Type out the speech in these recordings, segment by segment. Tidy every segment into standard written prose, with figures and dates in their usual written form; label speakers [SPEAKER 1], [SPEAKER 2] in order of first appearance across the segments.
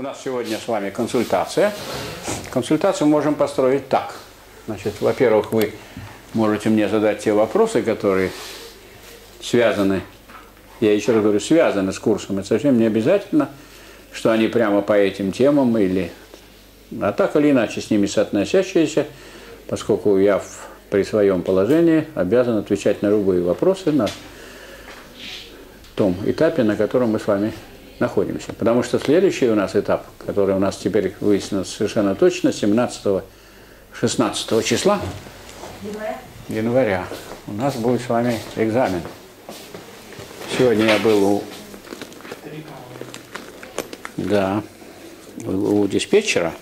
[SPEAKER 1] У нас сегодня с вами консультация. Консультацию можем построить так. Значит, во-первых, вы можете мне задать те вопросы, которые связаны, я еще раз говорю, связаны с курсом. Это совсем не обязательно, что они прямо по этим темам или, а так или иначе с ними соотносящиеся, поскольку я при своем положении обязан отвечать на любые вопросы на том этапе, на котором мы с вами находимся. Потому что следующий у нас этап, который у нас теперь выяснен совершенно точно, 17-16 числа января у нас будет с вами экзамен. Сегодня я был у диспетчера.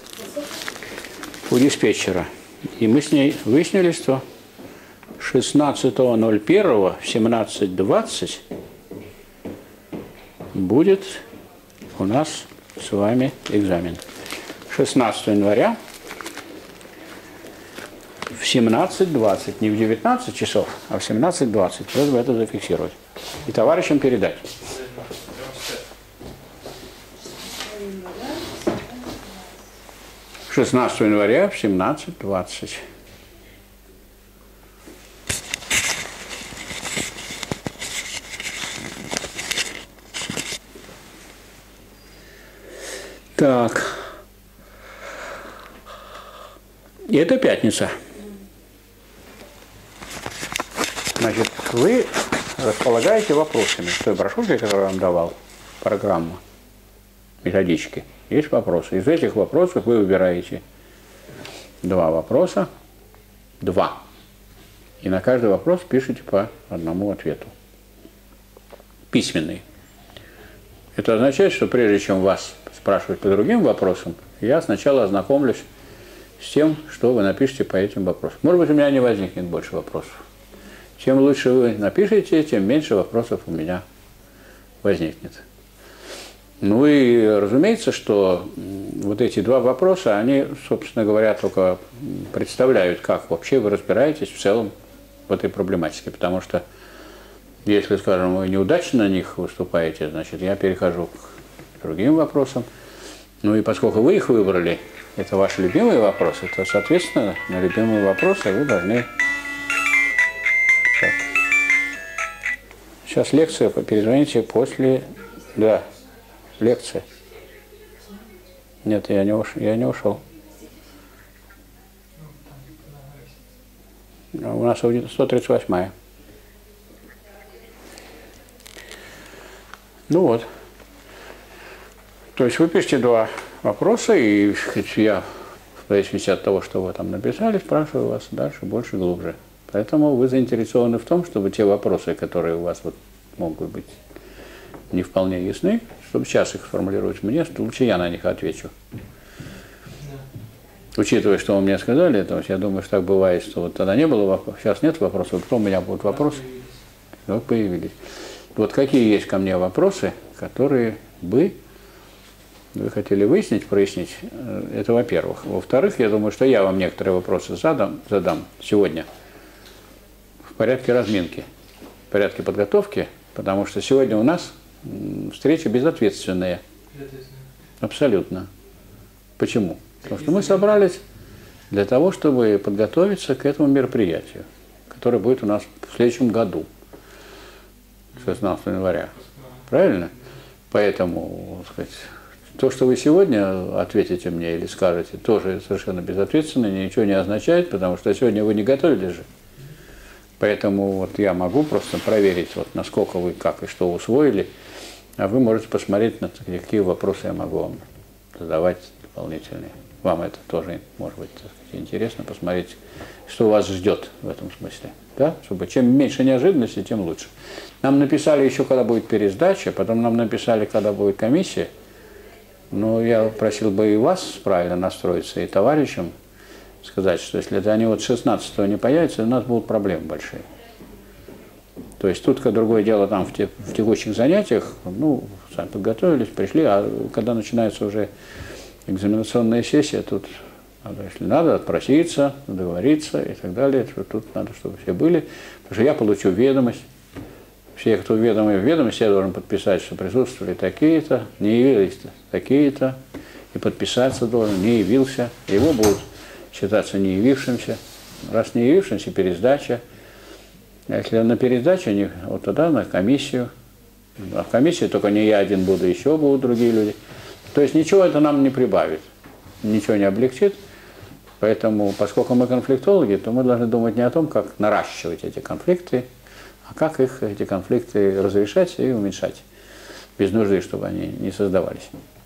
[SPEAKER 1] И мы с ней выяснили, что 16.01 в 17:20 будет у нас с вами экзамен. 16 января в 17:20, не в 19 часов, а в 17:20. Просьба это зафиксировать. И товарищам передать. — 16 января в 17:20. Так. И это пятница. Значит, вы располагаете вопросами. В той брошюрке, которую я вам давал, программа, методички, есть вопросы. Из этих вопросов вы выбираете два вопроса. И на каждый вопрос пишите по одному ответу. Письменный. Это означает, что прежде чем вас спрашивать по другим вопросам, я сначала ознакомлюсь с тем, что вы напишете по этим вопросам. Может быть, у меня не возникнет больше вопросов. Чем лучше вы напишете, тем меньше вопросов у меня возникнет. Ну и разумеется, что вот эти два вопроса, они, собственно говоря, только представляют, как вообще вы разбираетесь в целом в этой проблематике. Потому что если, скажем, вы неудачно на них выступаете, значит, я перехожу к другим вопросам. Ну и поскольку вы их выбрали, это ваши любимые вопросы, то, соответственно, на любимые вопросы вы должны... Так. Сейчас лекция, перезвоните после... Да, лекция. Нет, я не ушел. У нас 138-я. Ну вот. То есть вы пишете два вопроса, и я, в зависимости от того, что вы там написали, спрашиваю вас дальше, больше, глубже. Поэтому вы заинтересованы в том, чтобы те вопросы, которые у вас вот могут быть не вполне ясны, чтобы сейчас их сформулировать мне, лучше я на них отвечу. Учитывая, что вы мне сказали, то есть я думаю, что так бывает, что вот тогда не было вопросов, сейчас нет вопросов, потом у меня будут вопросы, вот появились. Вот какие есть ко мне вопросы, которые вы хотели выяснить, прояснить, это во-первых. Во-вторых, я думаю, что я вам некоторые вопросы задам сегодня в порядке разминки, в порядке подготовки, потому что сегодня у нас встреча безответственная. Абсолютно. Почему? Потому что мы собрались для того, чтобы подготовиться к этому мероприятию, которое будет у нас в следующем году, 16 января. Правильно? Поэтому, так сказать, то, что вы сегодня ответите мне или скажете, тоже совершенно безответственно, ничего не означает, потому что сегодня вы не готовились же. Поэтому вот я могу просто проверить, вот, насколько вы как и что усвоили, а вы можете посмотреть, на какие вопросы я могу вам задавать дополнительные. Вам это тоже может быть, так сказать, интересно посмотреть, что вас ждет в этом смысле. Да? Чтобы чем меньше неожиданностей, тем лучше. Нам написали еще, когда будет пересдача, потом нам написали, когда будет комиссия. Но я просил бы и вас правильно настроиться, и товарищам сказать, что если они вот 16-го не появятся, у нас будут проблемы большие. То есть тут другое дело там в текущих занятиях, ну, сами подготовились, пришли, а когда начинается уже экзаменационная сессия, тут если надо отпроситься, договориться и так далее, тут надо, чтобы все были, потому что я получу ведомость, все, кто в ведомости, я должен подписать, что присутствовали такие-то, не явились такие-то, и подписаться должен, не явился. Его будут считаться не явившимся. Раз не явившимся, пересдача. А если на пересдачу, вот тогда на комиссию. А в комиссии только не я один буду, еще будут другие люди. То есть ничего это нам не прибавит, ничего не облегчит. Поэтому, поскольку мы конфликтологи, то мы должны думать не о том, как наращивать эти конфликты, а как эти конфликты разрешать и уменьшать, без нужды, чтобы они не создавались.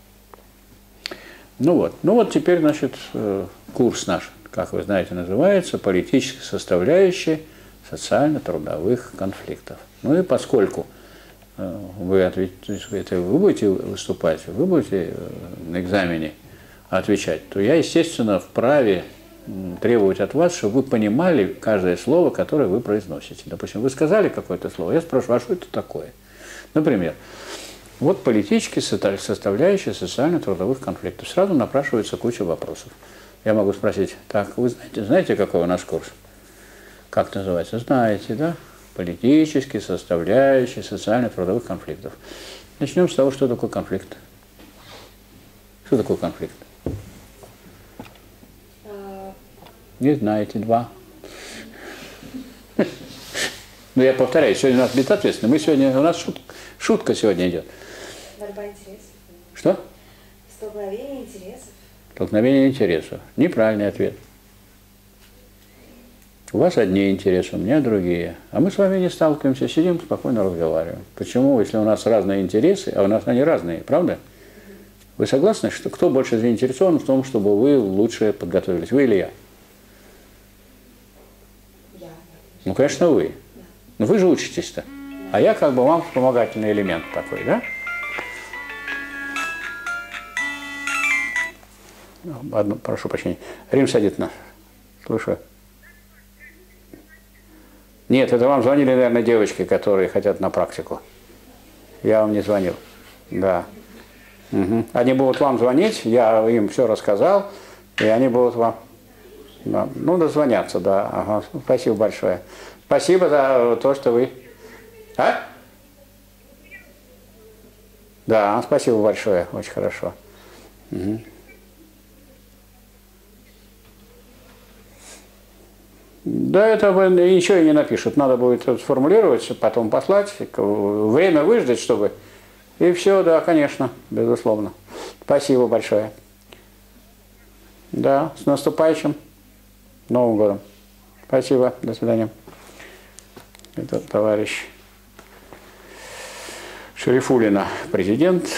[SPEAKER 1] Ну вот теперь, значит, курс наш, как вы знаете, называется «Политическая составляющая социально-трудовых конфликтов». Ну и поскольку вы будете выступать, вы будете на экзамене отвечать, то я, естественно, вправе требовать от вас, чтобы вы понимали каждое слово, которое вы произносите. Допустим, вы сказали какое-то слово, я спрашиваю, а что это такое? Например, вот политические составляющие социально-трудовых конфликтов. Сразу напрашивается куча вопросов. Я могу спросить, так, вы знаете, какой у нас курс? Как называется? Знаете, да? Политические составляющие социально-трудовых конфликтов. Начнем с того, что такое конфликт. Что такое конфликт? Не знаете, два. Ну, я повторяю, сегодня у нас безответственно. У нас шутка сегодня идет.
[SPEAKER 2] Борьба интересов.
[SPEAKER 1] Что?
[SPEAKER 2] Столкновение интересов.
[SPEAKER 1] Столкновение интересов. Неправильный ответ. У вас одни интересы, у меня другие. А мы с вами не сталкиваемся, сидим, спокойно разговариваем. Почему? Если у нас разные интересы, а у нас они разные, правда? Вы согласны, что кто больше заинтересован в том, чтобы вы лучше подготовились? Вы или я?
[SPEAKER 2] Я.
[SPEAKER 1] Ну, конечно, вы.
[SPEAKER 2] Да.
[SPEAKER 1] Но вы же учитесь-то. А я как бы вам вспомогательный элемент такой, да? Одну, прошу прощения. Рим Садитовна, слушаю. Нет, это вам звонили, наверное, девочки, которые хотят на практику. Я вам не звонил. Да. Угу. Они будут вам звонить, я им все рассказал, и они будут вам... Да. Ну, дозвонятся, да. Ага. Спасибо большое. Спасибо за то, что вы... А? Да, спасибо большое, очень хорошо. Угу. Да, это ничего и не напишут. Надо будет сформулировать, потом послать, время выждать, чтобы... И все, да, конечно, безусловно. Спасибо большое. Да, с наступающим Новым годом. Спасибо, до свидания. Это товарищ Шарифуллина, президент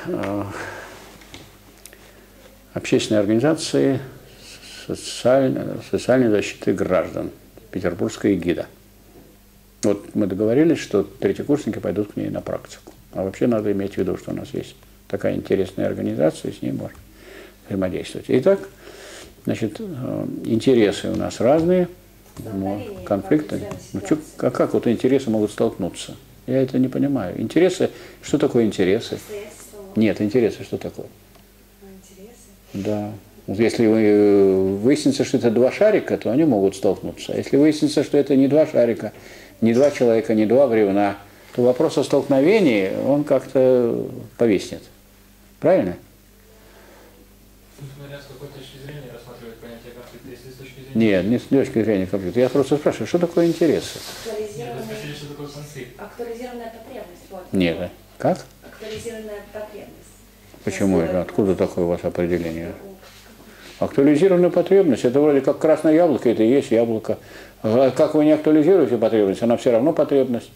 [SPEAKER 1] общественной организации социальной защиты граждан, Петербургская эгида. Вот мы договорились, что третьекурсники пойдут к ней на практику. А вообще надо иметь в виду, что у нас есть такая интересная организация, и с ней можно взаимодействовать. Итак, значит, интересы у нас разные, конфликты. Ну, как вот интересы могут столкнуться? Я это не понимаю. Интересы, что такое интересы? Нет, интересы, что такое?
[SPEAKER 2] Интересы?
[SPEAKER 1] Да. Вот если выяснится, что это два шарика, то они могут столкнуться. А если выяснится, что это не два шарика, не два человека, не два бревна, то вопрос о столкновении, он как-то повиснет. Правильно?
[SPEAKER 3] Смотря с какой точки зрения рассматривать понятие конфликта, если с точки зрения...
[SPEAKER 1] Нет, не с точки зрения конфликта. Я просто спрашиваю, что такое интересы?
[SPEAKER 3] Что такое конфликт?
[SPEAKER 2] Актуализированная потребность. Вот.
[SPEAKER 1] Нет. Как?
[SPEAKER 2] Актуализированная потребность.
[SPEAKER 1] Почему это? Откуда такое у вас определение? Актуализированная потребность, это вроде как красное яблоко, это и есть яблоко. А как вы не актуализируете потребность, она все равно потребность.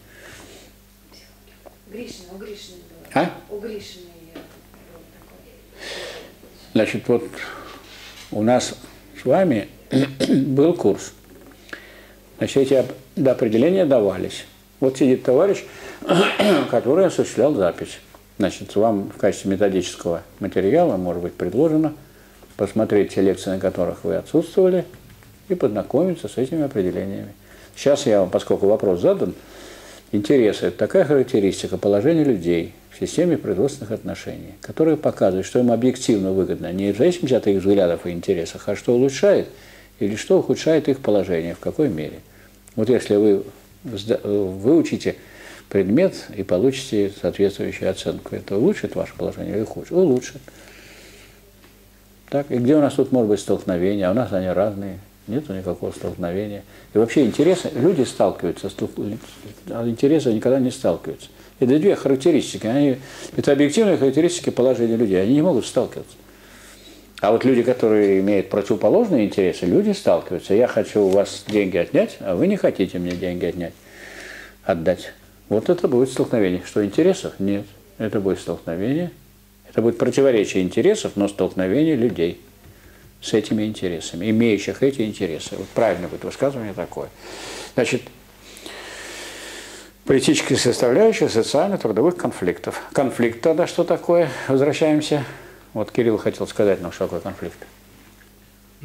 [SPEAKER 2] У Гришина было.
[SPEAKER 1] А?
[SPEAKER 2] У Гришина было такое.
[SPEAKER 1] Значит, вот у нас с вами был курс. Значит, эти определения давались. Вот сидит товарищ, который осуществлял запись. Значит, вам в качестве методического материала может быть предложено посмотреть те лекции, на которых вы отсутствовали, и познакомиться с этими определениями. Сейчас я вам, поскольку вопрос задан, интересы – это такая характеристика положения людей в системе производственных отношений, которая показывает, что им объективно выгодно, не в зависимости от их взглядов и интересов, а что улучшает или что ухудшает их положение, в какой мере. Вот если вы выучите предмет и получите соответствующую оценку. Это улучшит ваше положение или хуже? Улучшит. Так, и где у нас тут может быть столкновение? А у нас они разные. Нету никакого столкновения. И вообще интересы, люди сталкиваются, а интересы никогда не сталкиваются. Это две характеристики. Это объективные характеристики положения людей. Они не могут сталкиваться. А вот люди, которые имеют противоположные интересы, люди сталкиваются. Я хочу у вас деньги отнять, а вы не хотите мне деньги отдать. Вот это будет столкновение. Что, интересов? Нет. Это будет столкновение. Это будет противоречие интересов, но столкновение людей с этими интересами, имеющих эти интересы. Вот правильно будет высказывание такое. Значит, политические составляющие социально-трудовых конфликтов. Конфликт тогда что такое? Возвращаемся. Вот Кирилл хотел сказать нам, что такое конфликт.
[SPEAKER 3] Ну,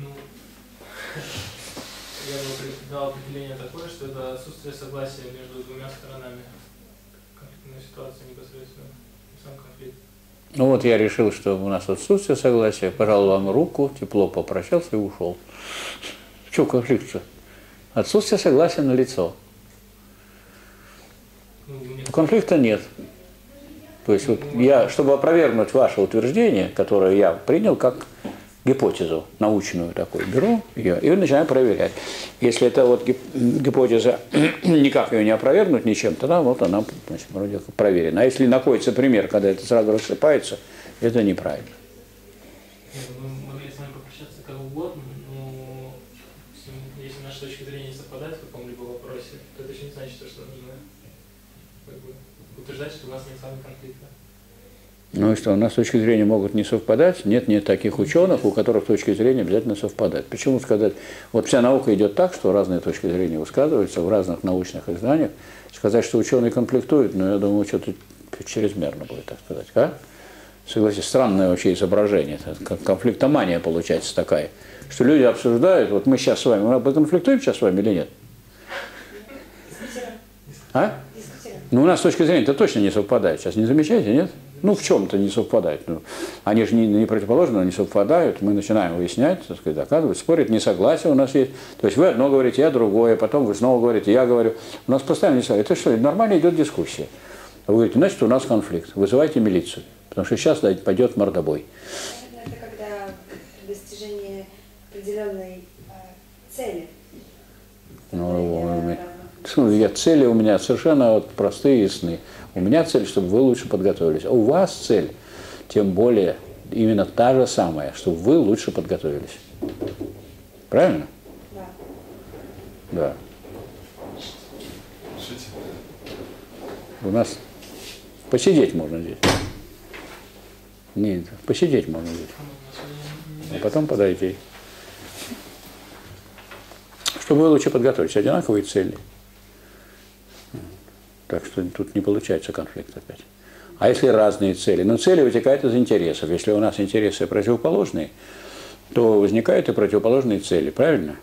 [SPEAKER 3] я бы дал определение такое, что это отсутствие согласия между двумя сторонами конфликтной ситуации непосредственно, сам конфликт.
[SPEAKER 1] Ну вот я решил, что у нас отсутствие согласия, пожал вам руку, тепло попрощался и ушел. Что конфликт-то? Отсутствие согласия налицо. Конфликта нет. То есть вот я, чтобы опровергнуть ваше утверждение, которое я принял как гипотезу научную такую, беру ее и начинаю проверять. Если это вот гипотеза, никак ее не опровергнуть ничем, тогда вот она, значит, вроде как проверена. А если находится пример, когда это сразу рассыпается, это неправильно.
[SPEAKER 3] Мы могли с вами попрощаться как угодно, но если наши точки зрения не совпадают в каком-либо вопросе, то это еще не значит, что нужно утверждать, что у нас нет с вами конфликта.
[SPEAKER 1] Ну и что, у нас точки зрения могут не совпадать. Нет таких ученых, у которых точки зрения обязательно совпадают. Почему сказать? Вот вся наука идет так, что разные точки зрения высказываются в разных научных изданиях. Сказать, что ученые конфликтуют, ну, я думаю, что-то чрезмерно будет, так сказать. А? Согласитесь, странное вообще изображение. Как конфликтомания получается такая. Что люди обсуждают, вот мы сейчас с вами, мы конфликтуем сейчас с вами или нет? А? Ну, у нас точки зрения-то точно не совпадают. Сейчас не замечаете, нет? Ну, в чем-то не совпадают. Ну, они же не противоположны, но не совпадают. Мы начинаем выяснять, так сказать, доказывать, спорить, несогласие у нас есть. То есть вы одно говорите, я другое, потом вы снова говорите, я говорю. У нас постоянно несогласие. Это что, нормально идет дискуссия. Вы говорите, значит, у нас конфликт. Вызывайте милицию. Потому что сейчас пойдет мордобой.
[SPEAKER 2] Это когда достижение определенной цели.
[SPEAKER 1] Цели у меня совершенно вот простые и ясны. У меня цель, чтобы вы лучше подготовились. А у вас цель, тем более, именно та же самая, чтобы вы лучше подготовились. Правильно?
[SPEAKER 2] Да.
[SPEAKER 1] Да. У нас посидеть можно здесь. Нет, посидеть можно здесь. А потом подойти. Чтобы вы лучше подготовились. Одинаковые цели. Так что тут не получается конфликт опять. А если разные цели? Ну, цели вытекают из интересов. Если у нас интересы противоположные, то возникают и противоположные цели. Правильно?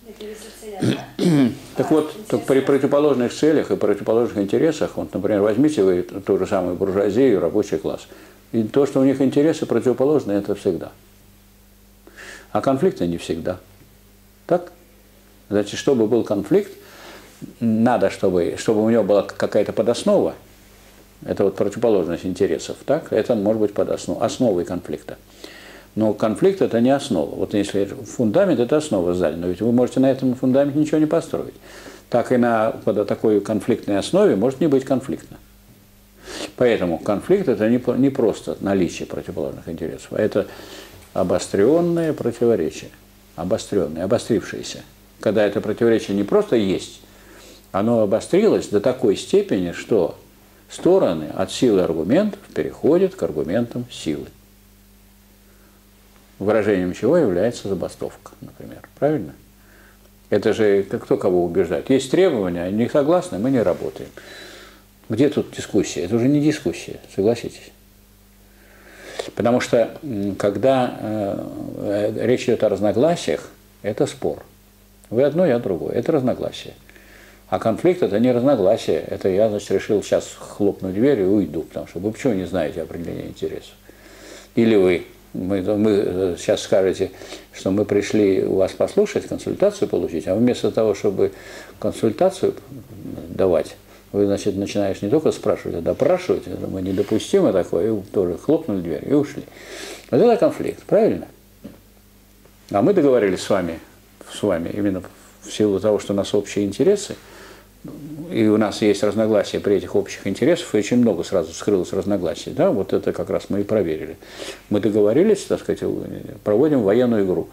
[SPEAKER 1] Так вот, при противоположных целях и противоположных интересах, вот, например, возьмите вы ту же самую буржуазию, рабочий класс. И то, что у них интересы противоположные, это всегда. А конфликты не всегда. Так? Значит, чтобы был конфликт, надо, чтобы у него была какая-то подоснова, это вот противоположность интересов, так? Это может быть основой конфликта. Но конфликт – это не основа. Вот если фундамент – это основа здания, но ведь вы можете на этом фундаменте ничего не построить. Так и на такой конфликтной основе может не быть конфликта. Поэтому конфликт – это не просто наличие противоположных интересов, а это обостренное противоречие, обострившееся. Когда это противоречие не просто есть, оно обострилось до такой степени, что стороны от силы аргументов переходят к аргументам силы. Выражением чего является забастовка, например. Правильно? Это же кто кого убеждает. Есть требования, они не согласны, мы не работаем. Где тут дискуссия? Это уже не дискуссия, согласитесь. Потому что когда речь идет о разногласиях, это спор. Вы одно, я другое. Это разногласие. А конфликт – это не разногласие. Это я, значит, решил сейчас хлопнуть дверь и уйду, потому что вы почему не знаете определения интересов? Или вы сейчас скажете, что мы пришли у вас послушать, консультацию получить, а вместо того, чтобы консультацию давать, Вы, значит, начинаешь не только спрашивать, а допрашивать. Это мы недопустимо такое, и тоже хлопнули дверь и ушли. Вот это конфликт, правильно? А мы договорились с вами именно в силу того, что у нас общие интересы, и у нас есть разногласия при этих общих интересах, и очень много сразу скрылось разногласий. Да? Вот это как раз мы и проверили. Мы договорились, так сказать, проводим военную игру.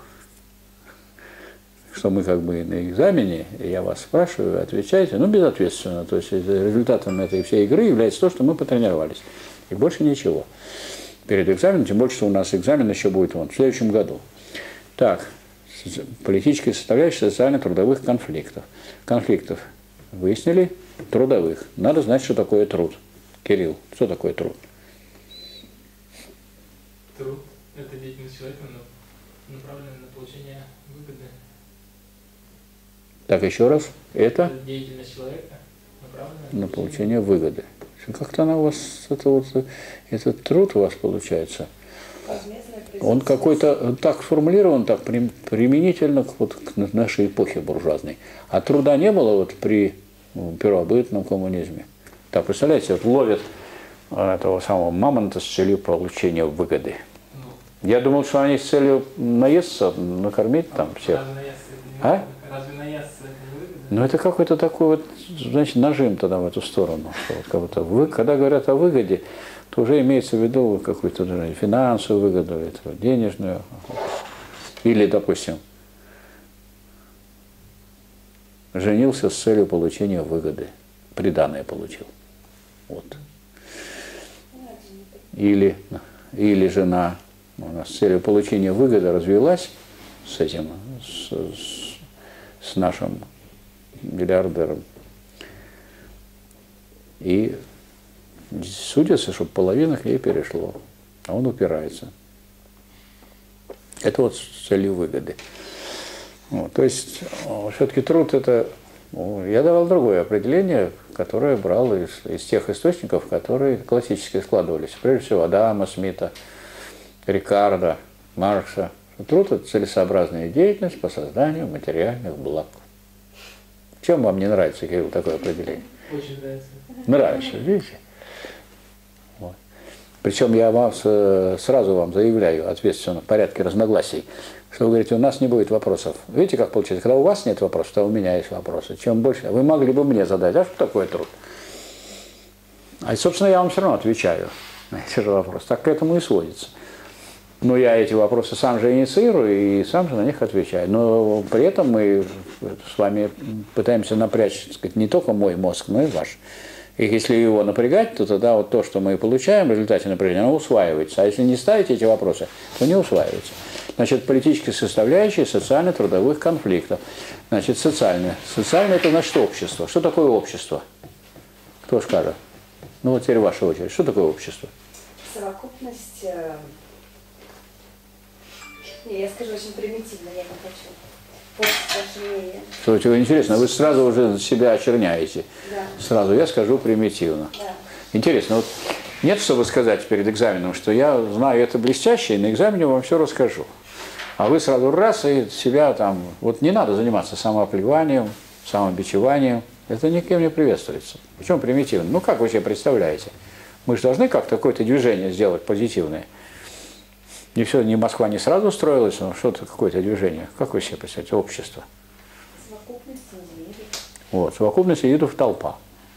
[SPEAKER 1] Что мы как бы на экзамене, я вас спрашиваю, вы отвечаете, ну, безответственно. То есть результатом этой всей игры является то, что мы потренировались. И больше ничего. Перед экзаменом, тем более, что у нас экзамен еще будет в следующем году. Так, политическая составляющая социально-трудовых конфликтов. Конфликтов выяснили, трудовых. Надо знать, что такое труд. Кирилл, что такое труд?
[SPEAKER 3] Труд – это деятельность человека, направленная на получение выгоды.
[SPEAKER 1] Так, еще раз. Это
[SPEAKER 3] деятельность человека, направленная
[SPEAKER 1] на получение выгоды. Как-то она у вас, этот труд у вас получается. Он какой-то так сформулирован, так применительно вот к нашей эпохе буржуазной. А труда не было вот при первобытном коммунизме. Так, представляете, вот ловят этого самого мамонта с целью получения выгоды. Я думал, что они с целью наесться, накормить там всех.
[SPEAKER 3] Разве наесться это не выгодно?
[SPEAKER 1] Ну, это какой-то такой вот, значит, нажим тогда в эту сторону. Что вот как будто когда говорят о выгоде, то уже имеется в виду какую-то финансовую выгоду, денежную. Или, допустим, женился с целью получения выгоды, приданое получил. Вот. Или жена у нас с целью получения выгоды развелась с этим, с нашим миллиардером. И судится, чтобы половина к ней перешло, а он упирается. Это вот с целью выгоды. Вот, то есть все-таки труд это... Я давал другое определение, которое брал из тех источников, которые классически складывались. Прежде всего Адама Смита, Рикардо, Маркса. Труд – это целесообразная деятельность по созданию материальных благ. Чем вам не нравится, Кирилл, такое определение?
[SPEAKER 3] Очень нравится.
[SPEAKER 1] Нравится, видите? Вот. Причем я сразу вам заявляю ответственно в порядке разногласий, что вы говорите, у нас не будет вопросов. Видите, как получается? Когда у вас нет вопросов, то у меня есть вопросы. Чем больше, вы могли бы мне задать, а что такое труд? А, собственно, я вам все равно отвечаю на эти же вопросы. Так к этому и сводится. Но я эти вопросы сам же инициирую и сам же на них отвечаю. Но при этом мы с вами пытаемся напрячь, так сказать, не только мой мозг, но и ваш. И если его напрягать, то тогда вот то, что мы получаем в результате напряжения, оно усваивается. А если не ставить эти вопросы, то не усваивается. Значит, политические составляющие социально-трудовых конфликтов. Значит, социальное. Социальное – это значит общество. Что такое общество? Кто скажет? Ну вот теперь ваша очередь. Что такое общество?
[SPEAKER 2] Совокупность... Не, я скажу очень примитивно, я не хочу. Ваше мнение.
[SPEAKER 1] Что интересно, вы сразу уже себя очерняете.
[SPEAKER 2] Да.
[SPEAKER 1] Сразу я скажу примитивно.
[SPEAKER 2] Да.
[SPEAKER 1] Интересно, вот нет, чтобы сказать перед экзаменом, что я знаю это блестяще, и на экзамене вам все расскажу. А вы сразу раз и себя там... Вот не надо заниматься самооплеванием, самобичеванием. Это никем не приветствуется. Причем примитивно. Ну как вы себе представляете? Мы же должны как-то какое-то движение сделать позитивное. Не все, ни Москва не сразу строилась, но что-то, какое-то движение. Как вы себе представляете? Общество.
[SPEAKER 2] Совокупность индивидов.
[SPEAKER 1] Вот, совокупность индивидов толпа.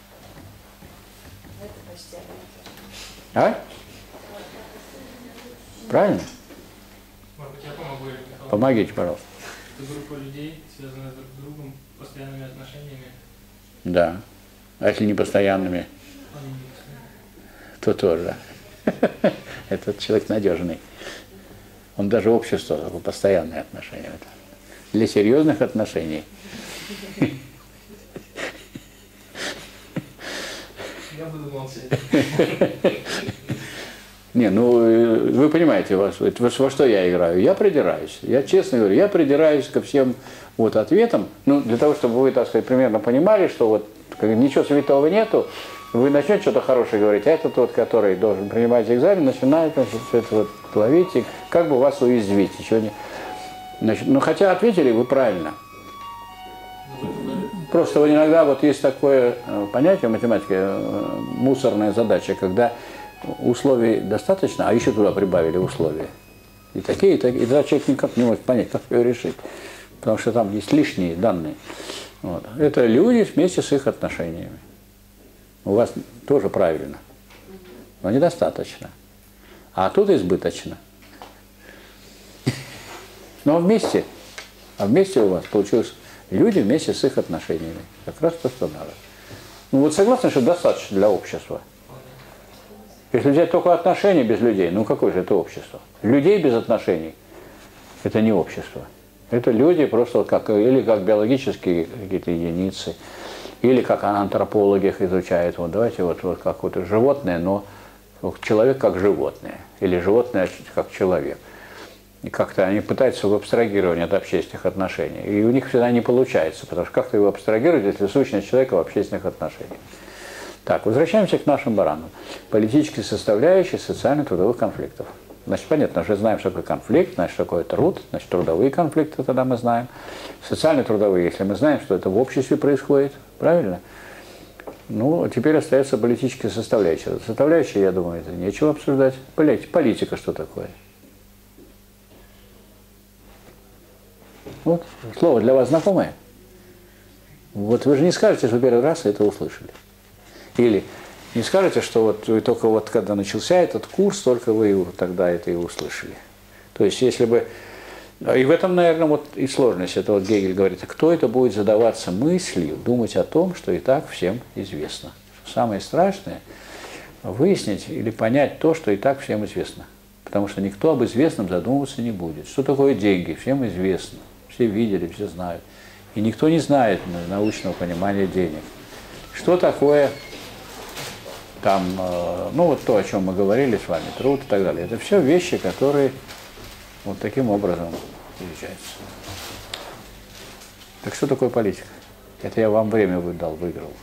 [SPEAKER 2] Это почти одно и то же.
[SPEAKER 1] А? Правильно?
[SPEAKER 3] Может быть, я помогу, Илья Михайлович?
[SPEAKER 1] Помогите, пожалуйста.
[SPEAKER 3] Это группа людей, связанная друг с другом постоянными отношениями.
[SPEAKER 1] Да. А если не постоянными, то тоже. Этот человек надежный. Он даже общество, постоянные отношения. Для серьезных отношений.
[SPEAKER 3] Я буду молчать.
[SPEAKER 1] Не, ну вы понимаете, во что я играю? Я придираюсь. Я честно говорю, я придираюсь ко всем вот ответам. Ну, для того, чтобы вы, так сказать, примерно понимали, что вот ничего святого нету, вы начнете что-то хорошее говорить, а это тот, который должен принимать экзамен, начинает это вот ловить, и как бы вас уязвить. Еще не... Значит, ну, хотя ответили вы правильно. просто вот иногда вот есть такое понятие в математике, мусорная задача, когда условий достаточно, а еще туда прибавили условия. И такие, и такие. И тогда человек никак не может понять, как ее решить. Потому что там есть лишние данные. Вот. Это люди вместе с их отношениями. У вас тоже правильно, но недостаточно. А тут избыточно. Но вместе, у вас получилось люди вместе с их отношениями. Как раз то, что надо. Ну вот согласны, что достаточно для общества? Если взять только отношения без людей, ну какое же это общество? Людей без отношений – это не общество. Это люди просто вот как, или как биологические какие-то единицы, или как антропологи их изучают. Вот давайте вот как вот животное, но человек как животное, или животное как человек. И как-то они пытаются его абстрагировать от общественных отношений. И у них всегда не получается, потому что как-то его абстрагировать, если сущность человека в общественных отношениях. Так, возвращаемся к нашим баранам. Политические составляющие социально-трудовых конфликтов. Значит, понятно, уже знаем, что такое конфликт, значит, что такое труд, значит, трудовые конфликты тогда мы знаем. Социально-трудовые, если мы знаем, что это в обществе происходит, правильно? Ну, теперь остается политические составляющие. Составляющие, я думаю, это нечего обсуждать. Политика что такое? Вот, слово для вас знакомое? Вот вы же не скажете, что первый раз это услышали. Или не скажете, что вот вы только вот когда начался этот курс, только вы тогда это и услышали. То есть, если бы... И в этом, наверное, вот и сложность. Это вот Гегель говорит, кто это будет задаваться мыслью, думать о том, что и так всем известно. Самое страшное – выяснить или понять то, что и так всем известно. Потому что никто об известном задумываться не будет. Что такое деньги? Всем известно. Все видели, все знают. И никто не знает научного понимания денег. Что такое... Там, ну вот то, о чем мы говорили с вами, труд и так далее. Это все вещи, которые вот таким образом изучаются. Так что такое политика? Это я вам время выиграл.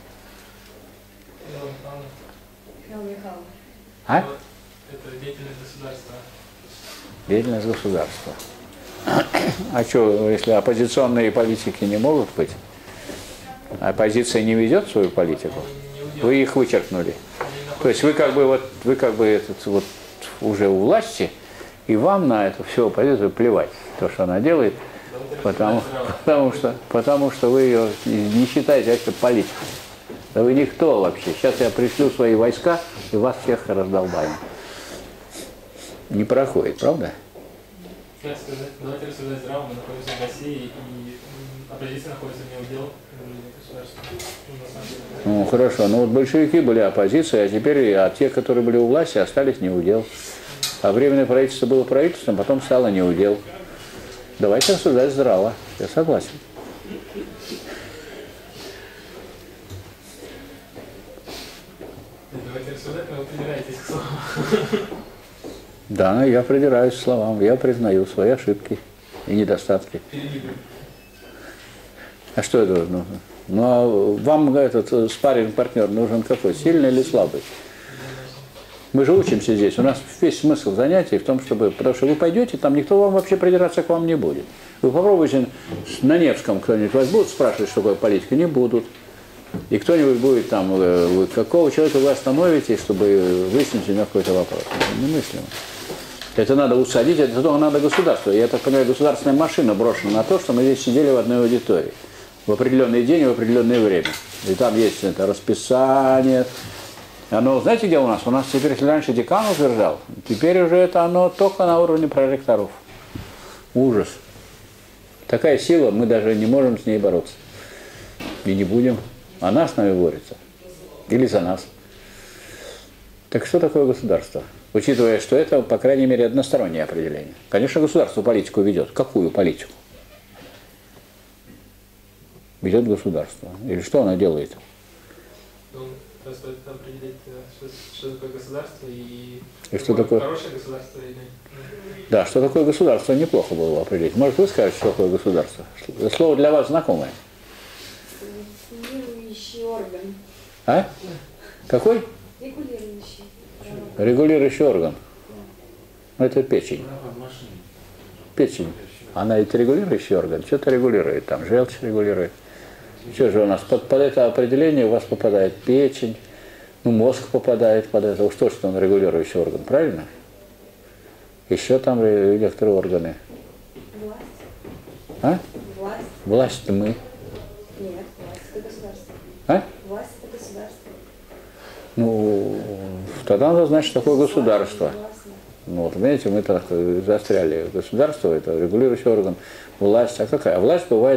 [SPEAKER 1] А?
[SPEAKER 3] Это деятельность государства.
[SPEAKER 1] Деятельность государства. А что, если оппозиционные политики не могут быть? Оппозиция не ведет свою политику? Вы их вычеркнули. То есть вы как бы уже у власти, и вам на эту всю оппозицию плевать, то, что она делает, потому что вы ее не считаете это политикой. Да вы никто вообще. Сейчас я пришлю свои войска, и вас всех раздолбаем. Не проходит, правда?
[SPEAKER 3] Давайте рассуждать здраво, мы находимся в России, и оппозиция находится вне удел государства.
[SPEAKER 1] Ну хорошо, но вот большевики были оппозицией, а теперь те, которые были у власти, остались не удел. А временное правительство было правительством, потом стало не удел. Давайте рассуждать здраво, я согласен.
[SPEAKER 3] Давайте рассуждать, но вы придираетесь к словам.
[SPEAKER 1] Да, я придираюсь к словам, я признаю свои ошибки и недостатки. А что это нужно? Ну, а вам этот спарринг-партнер нужен какой? Сильный или слабый? Мы же учимся здесь. У нас весь смысл занятий в том, чтобы... Потому что вы пойдете, там никто вам вообще придираться к вам не будет. Вы попробуйте на Невском кто-нибудь вас будут спрашивать, что такое политика? Не будут. И кто-нибудь будет там... Какого человека вы остановите, чтобы выяснить у него какой-то вопрос? Немыслимо. Это надо усадить, это только надо государству. Я так понимаю, государственная машина брошена на то, что мы здесь сидели в одной аудитории. В определенный день и в определенное время. И там есть это расписание. Оно, знаете, где у нас? У нас теперь, если раньше декан утверждал, теперь уже это оно только на уровне проректоров. Ужас. Такая сила, мы даже не можем с ней бороться. И не будем. Она с нами борется. Или за нас. Так что такое государство? Учитывая, что это, по крайней мере, одностороннее определение. Конечно, государство политику ведет. Какую политику? Ведет государство. Или что оно делает?
[SPEAKER 3] Ну, просто определить, что такое государство и
[SPEAKER 1] что такое
[SPEAKER 3] хорошее государство или...
[SPEAKER 1] Да, что такое государство, неплохо было бы определить. Может, вы скажете, что такое государство? Слово для вас знакомое.
[SPEAKER 2] Регулирующий орган.
[SPEAKER 1] А? Какой?
[SPEAKER 2] Регулирующий.
[SPEAKER 1] Регулирующий орган. Это печень. Печень. Она ведь регулирующий орган. Что-то регулирует. Там желчь регулирует. Что же у нас под это определение у вас попадает печень, ну, мозг попадает под это. Уж точно он регулирующий орган, правильно? Еще там некоторые органы.
[SPEAKER 2] Власть.
[SPEAKER 1] А?
[SPEAKER 2] Власть.
[SPEAKER 1] Власть мы.
[SPEAKER 2] Нет, власть это государство.
[SPEAKER 1] А?
[SPEAKER 2] Власть это государство.
[SPEAKER 1] Ну, тогда надо знать, что такое государство.
[SPEAKER 2] Властно.
[SPEAKER 1] Ну, вот, видите, мы так застряли. Государство – это регулирующий орган, власть. А какая? Власть бывает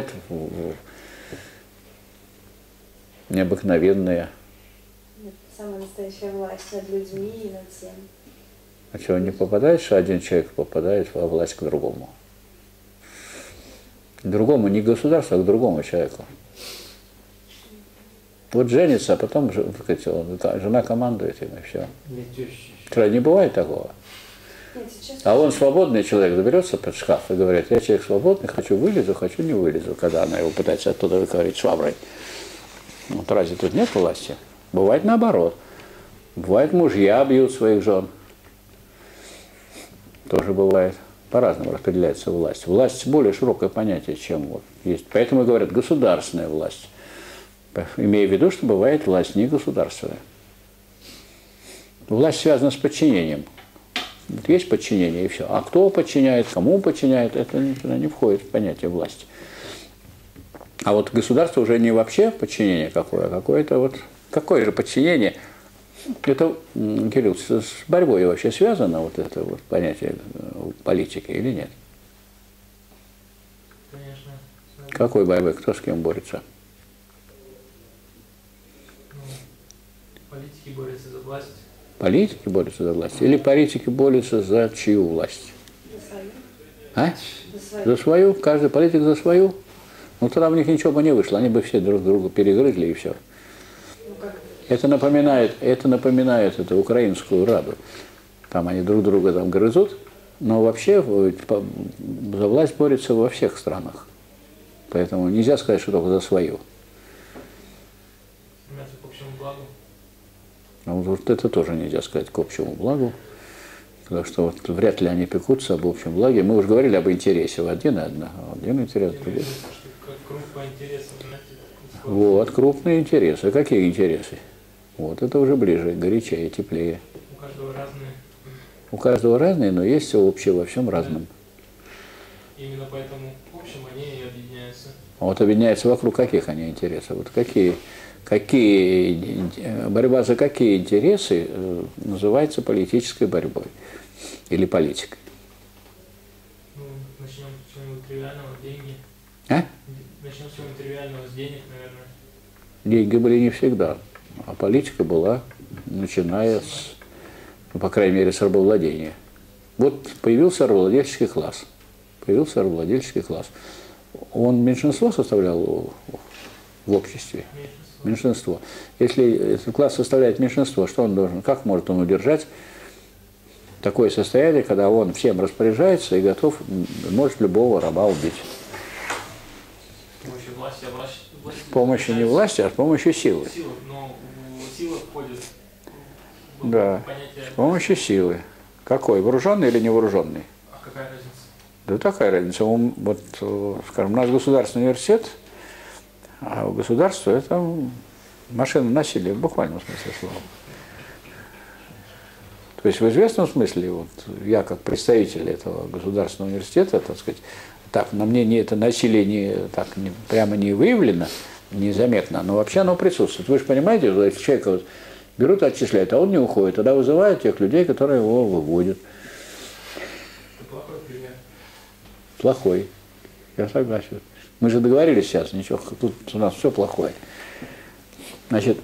[SPEAKER 1] необыкновенная.
[SPEAKER 2] Это самая настоящая власть над людьми и над всем.
[SPEAKER 1] А чего не попадает, что один человек попадает во власть к другому? К другому, не к государству, а к другому человеку. Вот женится, а потом жена командует им, и все. Что, не бывает такого?
[SPEAKER 2] Нет, сейчас
[SPEAKER 1] А он свободный человек, заберется под шкаф и говорит, я человек свободный, хочу вылезу, хочу не вылезу, когда она его пытается оттуда выковырять шваброй. Вот разве тут нет власти? Бывает наоборот. Бывает, мужья бьют своих жен. Тоже бывает. По-разному распределяется власть. Власть более широкое понятие, чем вот есть. Поэтому говорят государственная власть. Имея в виду, что бывает власть не государственная. Власть связана с подчинением. Есть подчинение и все. А кто подчиняет, кому подчиняет, это не входит в понятие власти. А вот государство уже не вообще подчинение какое, а какое-то вот... Какое же подчинение? Это, Кирилл, с борьбой вообще связано вот это вот понятие политики или нет?
[SPEAKER 3] Конечно.
[SPEAKER 1] Какой борьбой? Кто с кем борется?
[SPEAKER 3] Ну, политики борются за власть.
[SPEAKER 1] Политики борются за власть? Или политики борются за чью власть?
[SPEAKER 2] за свою.
[SPEAKER 1] А?
[SPEAKER 2] За свою.
[SPEAKER 1] За свою? Каждый политик за свою? Ну, тогда у них ничего бы не вышло. Они бы все друг друга перегрызли и все.
[SPEAKER 2] Ну, как?
[SPEAKER 1] Это напоминает эту украинскую раду. Там они друг друга там грызут, но вообще за власть борются во всех странах. Поэтому нельзя сказать, что только за свою.
[SPEAKER 3] Стремятся к общему благу.
[SPEAKER 1] А вот это тоже нельзя сказать к общему благу. Потому что вот вряд ли они пекутся об общем благе. Мы уже говорили об интересе. Один интерес, другой.
[SPEAKER 3] Как круг по интересам, знаете,
[SPEAKER 1] Вот, крупные интересы. А какие интересы? Вот, это уже ближе, горячее, теплее.
[SPEAKER 3] у каждого разные.
[SPEAKER 1] У каждого разные, но есть все общее во всем разном.
[SPEAKER 3] Именно поэтому в общем они и объединяются.
[SPEAKER 1] А вот объединяются вокруг каких они интересов? Вот борьба за какие интересы называется политической борьбой или политикой?
[SPEAKER 3] Ну, начнем с чего-нибудь тривиального, деньги.
[SPEAKER 1] А?
[SPEAKER 3] Начнем с чего-нибудь тривиального, с денег, наверное.
[SPEAKER 1] Деньги были не всегда, а политика была, начиная с, ну, по крайней мере, с рабовладения. Вот появился рабовладельческий класс. Он меньшинство составлял в обществе? Меньшинство. Если этот класс составляет меньшинство, что он должен, как может он удержать такое состояние, когда он всем распоряжается и готов, может любого раба убить?
[SPEAKER 3] С помощью власти, а власть
[SPEAKER 1] С помощью не власти, а с помощью силы.
[SPEAKER 3] Сила, но сила входит в
[SPEAKER 1] Да,
[SPEAKER 3] понятие.
[SPEAKER 1] с помощью силы. Какой? Вооруженный или невооруженный?
[SPEAKER 3] А какая разница?
[SPEAKER 1] Да такая разница. Вот, скажем, у нас государственный университет, а у государства это машина насилия в буквальном смысле слова. То есть в известном смысле, вот, я как представитель этого государственного университета, так сказать, так, на мне это насилие прямо не выявлено, незаметно, но вообще оно присутствует. Вы же понимаете, что если человека вот берут и отчисляют, а он не уходит, тогда вызывают тех людей, которые его выводят.
[SPEAKER 3] Это плохой пример.
[SPEAKER 1] Плохой. Я согласен. Мы же договорились сейчас, ничего, тут у нас все плохое. Значит,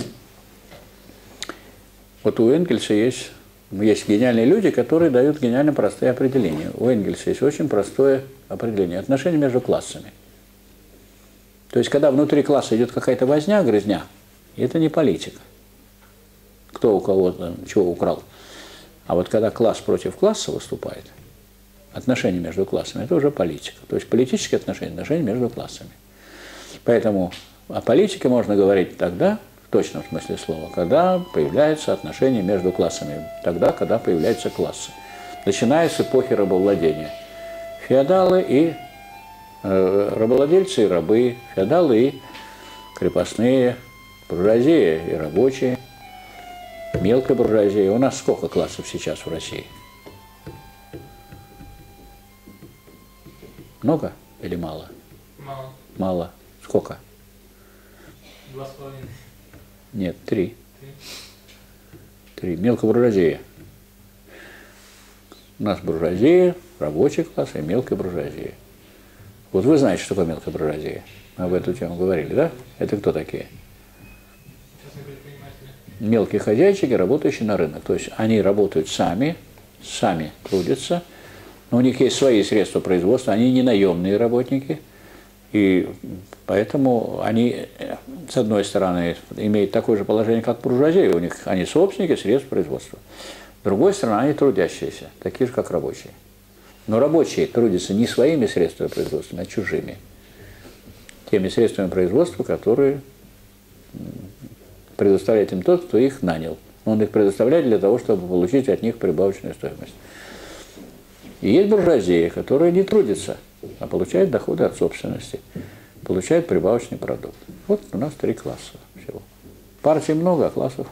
[SPEAKER 1] вот у Энгельса есть гениальные люди, которые дают гениально простые определения. У Энгельса есть очень простое определение. Отношения между классами. То есть, когда внутри класса идет какая-то возня, грызня, это не политика. Кто у кого чего украл. А вот когда класс против класса выступает, отношения между классами, это уже политика. То есть политические отношения между классами. Поэтому о политике можно говорить тогда, в точном смысле слова, когда появляются отношения между классами, тогда, когда появляются классы. Начиная с эпохи рабовладения. Феодалы и рабовладельцы и рабы, феодалы и крепостные, буржуазия и рабочие, мелкая буржуазия. У нас сколько классов сейчас в России? Много или мало?
[SPEAKER 3] Мало.
[SPEAKER 1] Мало. Сколько?
[SPEAKER 3] 2,5.
[SPEAKER 1] Нет, 3. 3. Мелкая буржуазия. У нас буржуазия, рабочий класс и мелкая буржуазия. Вот вы знаете, что такое мелкая буржуазия. Мы об эту тему говорили, да? Это кто такие?
[SPEAKER 3] Частные предприниматели.
[SPEAKER 1] Мелкие хозяйчики, работающие на рынок. То есть они работают сами трудятся, но у них есть свои средства производства, они не наемные работники, и поэтому они, с одной стороны, имеют такое же положение, как буржуазия, у них они собственники средств производства. С другой стороны, они трудящиеся, такие же, как рабочие. Но рабочие трудятся не своими средствами производства, а чужими. Теми средствами производства, которые предоставляет им тот, кто их нанял. Он их предоставляет для того, чтобы получить от них прибавочную стоимость. И есть буржуазия, которая не трудится, а получает доходы от собственности, получает прибавочный продукт. Вот у нас 3 класса всего. Партий много, а классов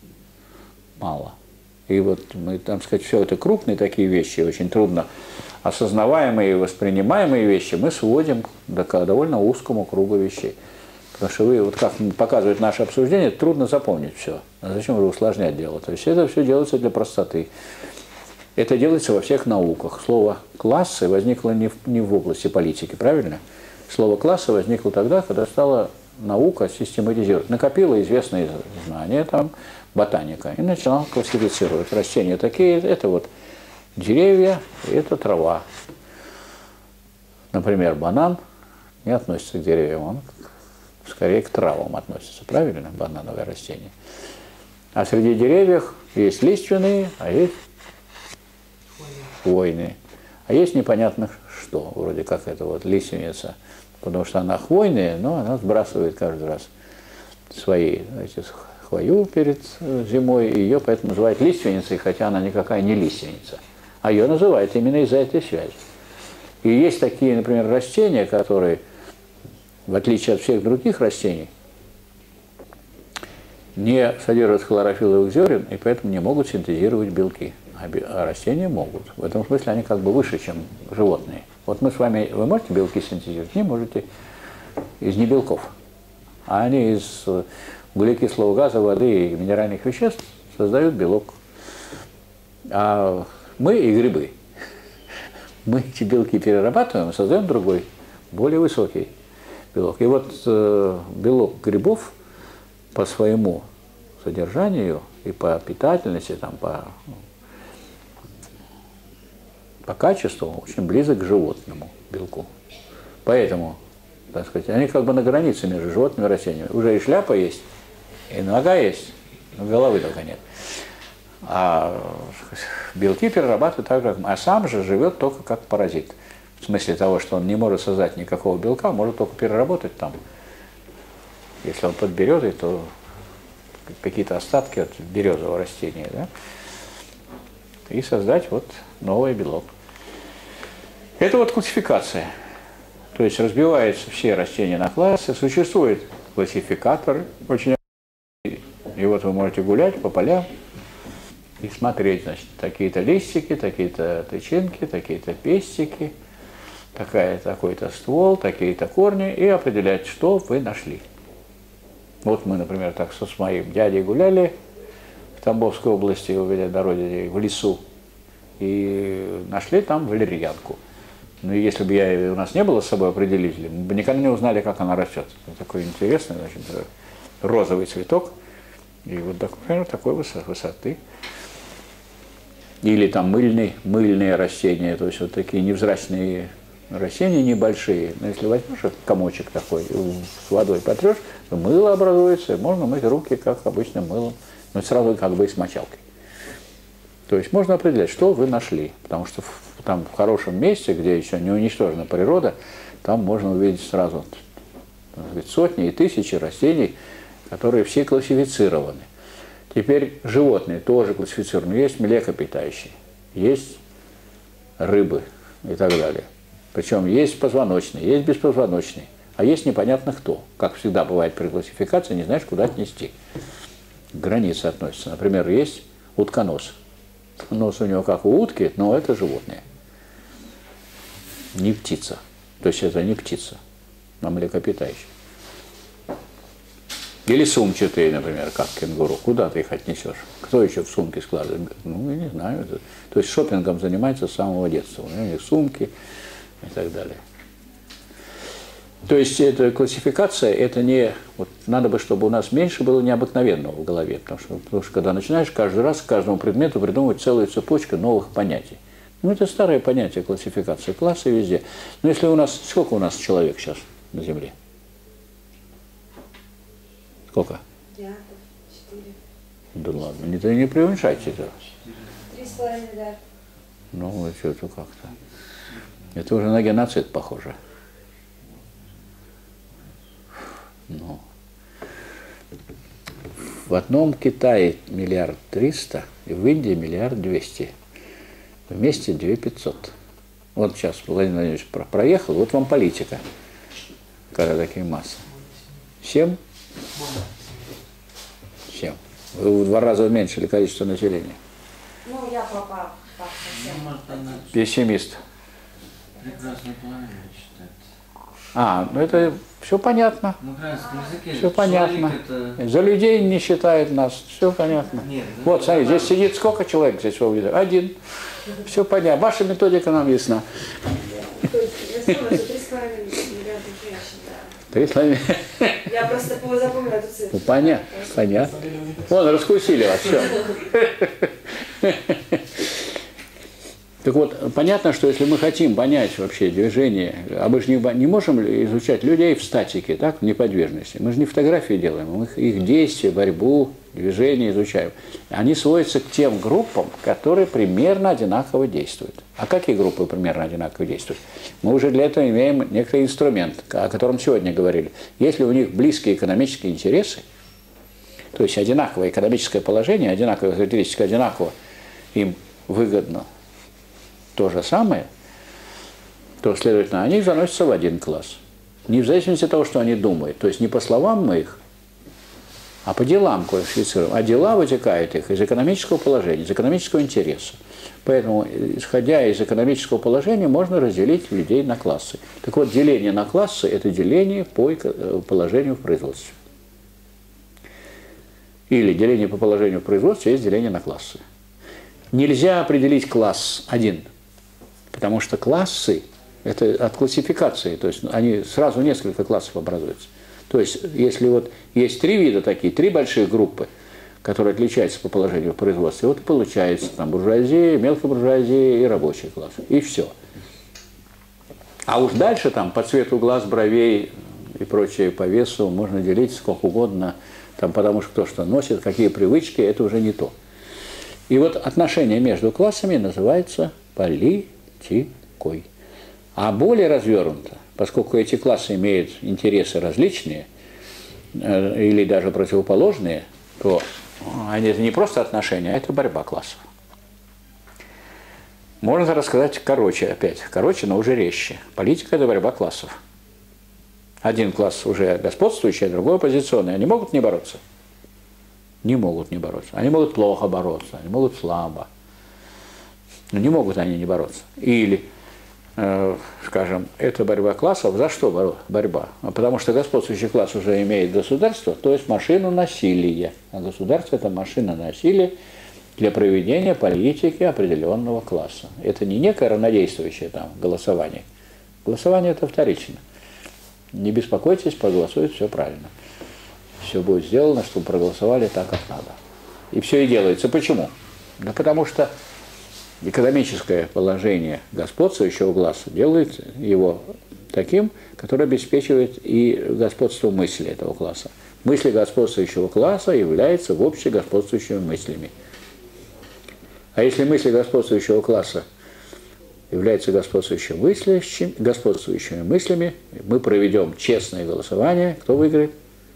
[SPEAKER 1] мало. И вот мы, там сказать, все это крупные такие вещи, очень трудно осознаваемые и воспринимаемые вещи мы сводим к довольно узкому кругу вещей. Потому что вы, вот как показывает наше обсуждение, трудно запомнить все. А зачем же усложнять дело? То есть это все делается для простоты. Это делается во всех науках. Слово «классы» возникло не в области политики, правильно? Слово «классы» возникло тогда, когда стала наука систематизировать. Накопила известные знания, там, ботаника, и начала классифицировать. Растения такие, это вот деревья, и это трава. Например, банан не относится к деревьям, он скорее к травам относится, правильно, банановое растение. А среди деревьев есть лиственные, а есть хвойные. А есть непонятно что, вроде как это вот лиственница, потому что она хвойная, но она сбрасывает каждый раз свои хвою перед зимой, и ее поэтому называют лиственницей, хотя она никакая не лиственница. А ее называют именно из-за этой связи. И есть такие, например, растения, которые, в отличие от всех других растений, не содержат хлорофилловых зерен, и поэтому не могут синтезировать белки. А растения могут. В этом смысле они как бы выше, чем животные. Вот мы с вами, вы можете белки синтезировать? Не можете. Из небелков. А они из углекислого газа, воды и минеральных веществ создают белок. А мы и грибы. Мы эти белки перерабатываем, создаем другой, более высокий белок. И вот белок грибов по своему содержанию и по питательности, там, по качеству очень близок к животному белку. Поэтому, так сказать, они как бы на границе между животными и растениями. Уже и шляпа есть, и нога есть, но головы только нет. А белки перерабатывают так же, как мы. А сам же живет только как паразит. В смысле того, что он не может создать никакого белка, может только переработать там. Если он под березой, то какие-то остатки от березового растения, да? И создать вот новый белок. Это вот классификация. То есть разбиваются все растения на классы, существуют классификаторы очень. И вот вы можете гулять по полям и смотреть, значит, такие-то листики, такие-то тычинки, такие-то пестики, такой-то ствол, такие-то корни, и определять, что вы нашли. Вот мы, например, так с моим дядей гуляли в Тамбовской области, на родине, в лесу, и нашли там валерьянку. Ну и если бы у нас не было с собой определителя, мы бы никогда не узнали, как она растет. Такой интересный, значит, розовый цветок, и вот такой высоты. Или там мыльные растения, то есть вот такие невзрачные растения небольшие. Но если возьмешь комочек такой, с водой потрешь, то мыло образуется, и можно мыть руки, как обычным мылом, но сразу как бы и с мочалкой. То есть можно определять, что вы нашли, потому что там в хорошем месте, где еще не уничтожена природа, там можно увидеть сразу сотни и тысячи растений, которые все классифицированы. Теперь животные тоже классифицированы. Есть млекопитающие, есть рыбы и так далее. Причем есть позвоночные, есть беспозвоночные. а есть непонятно кто. Как всегда бывает при классификации, не знаешь, куда отнести. Границы относятся. Например, есть утконос. Нос у него как у утки, но это животное. Не птица. То есть это не птица, а млекопитающий. Или сумчатые, например, как кенгуру. Куда ты их отнесешь? Кто еще в сумке складывает? Ну, я не знаю. То есть шопингом занимается с самого детства. У них сумки и так далее. То есть эта классификация, это не... Вот надо бы, чтобы у нас меньше было необыкновенного в голове. Потому что когда начинаешь каждый раз к каждому предмету придумывать целую цепочку новых понятий. Ну, это старое понятие классификации. Классы везде. Но если у нас... Сколько у нас человек сейчас на Земле? Сколько?
[SPEAKER 2] 4.
[SPEAKER 1] Да ладно, не преуменьшайте это.
[SPEAKER 2] 3,5, да.
[SPEAKER 1] Ну, что-то как-то. Это уже на геноцид похоже. Ну. В одном Китае 1 300 000 000, и в Индии 1 200 000 000. Вместе 2 500 000. Вот сейчас Владимир Владимирович проехал, вот вам политика, когда такие массы. 7? 7. Вы в 2 раза уменьшили количество населения.
[SPEAKER 2] Ну, я попал совсем.
[SPEAKER 1] Пессимист.
[SPEAKER 4] Прекрасную половину считает.
[SPEAKER 1] Ну это все понятно.
[SPEAKER 4] На украинском языке
[SPEAKER 1] Все понятно.
[SPEAKER 4] это...
[SPEAKER 1] За людей не считает нас. Все понятно.
[SPEAKER 4] Нет,
[SPEAKER 1] Вот, смотри, здесь сидит сколько человек здесь в видео? 1. Все понятно. Ваша методика нам ясна.
[SPEAKER 2] То есть, я вспомнила, что 3,5 миллиардов женщин, да.
[SPEAKER 1] 3,5.
[SPEAKER 2] Я просто запомнила эту цифру.
[SPEAKER 1] Понятно. Понятно. Вон, раскусили вас. Все. Так вот, понятно, что если мы хотим понять вообще движение, а мы же не можем изучать людей в статике, так, в неподвижности. Мы же не фотографии делаем, мы их действия, борьбу, движение изучаем. Они сводятся к тем группам, которые примерно одинаково действуют. А какие группы примерно одинаково действуют? Мы уже для этого имеем некоторый инструмент, о котором сегодня говорили. Если у них близкие экономические интересы, то есть одинаковое экономическое положение, одинаковая характеристика, одинаково им выгодно то же самое, то, следовательно, они заносятся в один класс. Не в зависимости от того, что они думают. То есть не по словам моих, а по делам квалифицируем. А дела вытекают их из экономического положения, из экономического интереса. Поэтому, исходя из экономического положения, можно разделить людей на классы. Так вот, деление на классы – это деление по положению в производстве. Или деление по положению в производстве есть деление на классы. Нельзя определить класс один. Потому что классы – это от классификации, то есть они сразу несколько классов образуются. То есть если вот есть 3 вида такие, 3 большие группы, которые отличаются по положению в производстве, вот и получается там буржуазия, мелкая буржуазия и рабочий класс. И все. А уж дальше там по цвету глаз, бровей и прочее по весу можно делить сколько угодно, там, потому что кто что носит, какие привычки, это уже не то. И вот отношение между классами называется политикой. А более развернуто, поскольку эти классы имеют интересы различные или даже противоположные, то это не просто отношения, а это борьба классов. Можно рассказать короче опять. Короче, но уже резче. Политика – это борьба классов. Один класс уже господствующий, а другой оппозиционный. Они могут не бороться? Не могут не бороться. Они могут плохо бороться, они могут слабо. Но не могут они не бороться. Или, скажем, это борьба классов. За что борьба? Потому что господствующий класс уже имеет государство, то есть машину насилия. А государство – это машина насилия для проведения политики определенного класса. Это не некое равнодействующее там голосование. Голосование – это вторично. Не беспокойтесь, проголосуют, все правильно. Все будет сделано, чтобы проголосовали так, как надо. И все и делается. Почему? Да потому что экономическое положение господствующего класса делает его таким, который обеспечивает и господство мысли этого класса. Мысли господствующего класса являются в общем господствующими мыслями. А если мысли господствующего класса являются господствующими мыслями, мы проведем честное голосование, кто выиграет?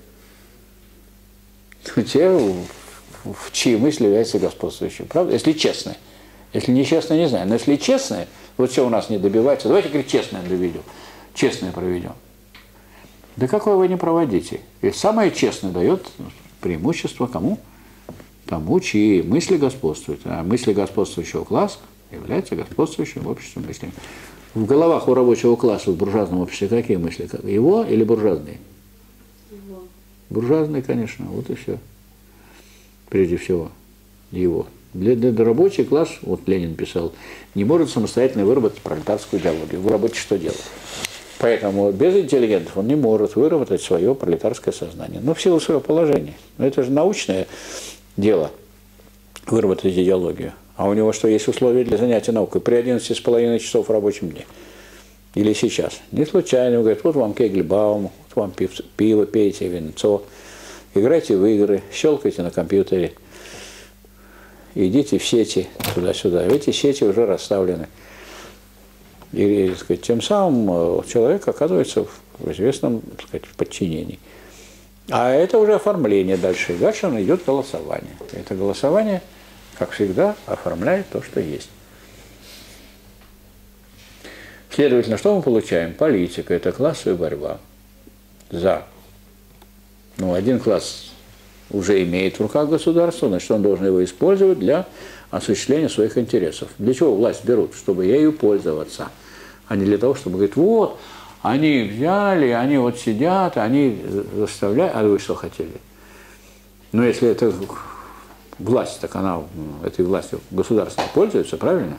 [SPEAKER 1] Те, в чьи мысли являются господствующими. Правда? Если честное. Если нечестное, не знаю. Но если честное, вот все у нас не добивается, давайте, говорит, честное доведем. Честное проведем. Да какое вы не проводите? И самое честное дает преимущество кому? Тому, чьи мысли господствуют. А мысли господствующего класса являются господствующим обществом мыслями. В головах у рабочего класса в буржуазном обществе какие мысли? Его или буржуазные?
[SPEAKER 2] Его.
[SPEAKER 1] Буржуазные, конечно, вот и все. Прежде всего, его. Для рабочий класс, вот Ленин писал, не может самостоятельно выработать пролетарскую идеологию. В работе что делать? Поэтому без интеллигентов он не может выработать свое пролетарское сознание. Но в силу своего положения. Но это же научное дело, выработать идеологию. А у него что, есть условия для занятия наукой? При 11,5 часов в рабочем дне. Или сейчас. Не случайно. Он говорит, вот вам кегльбаум, вот вам пиво, пейте, винцо. Играйте в игры, щелкайте на компьютере. Идите в сети туда-сюда. Эти сети уже расставлены. И, так сказать, тем самым человек оказывается в известном, так сказать, подчинении. А это уже оформление дальше. И дальше идет голосование. Это голосование, как всегда, оформляет то, что есть. Следовательно, что мы получаем? Политика – это классовая борьба за. Ну, один класс уже имеет в руках государство, значит, он должен его использовать для осуществления своих интересов. Для чего власть берут? Чтобы ею пользоваться, а не для того, чтобы говорить, вот, они взяли, они вот сидят, они заставляют, а вы что хотели? Но если это власть, так она этой властью государство пользуется, правильно?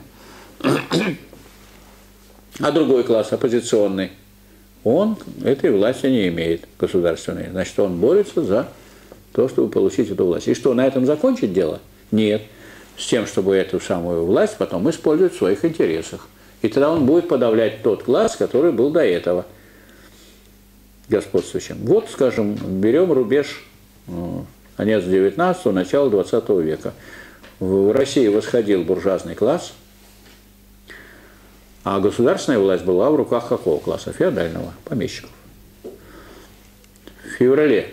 [SPEAKER 1] А другой класс, оппозиционный, он этой власти не имеет, государственной. Значит, он борется за то, чтобы получить эту власть. И что, на этом закончить дело? Нет. С тем, чтобы эту самую власть потом использовать в своих интересах. И тогда он будет подавлять тот класс, который был до этого господствующим. Вот, скажем, берем рубеж конец 19-го, начало 20 века. В России восходил буржуазный класс, а государственная власть была в руках какого класса? Феодального, помещиков. В феврале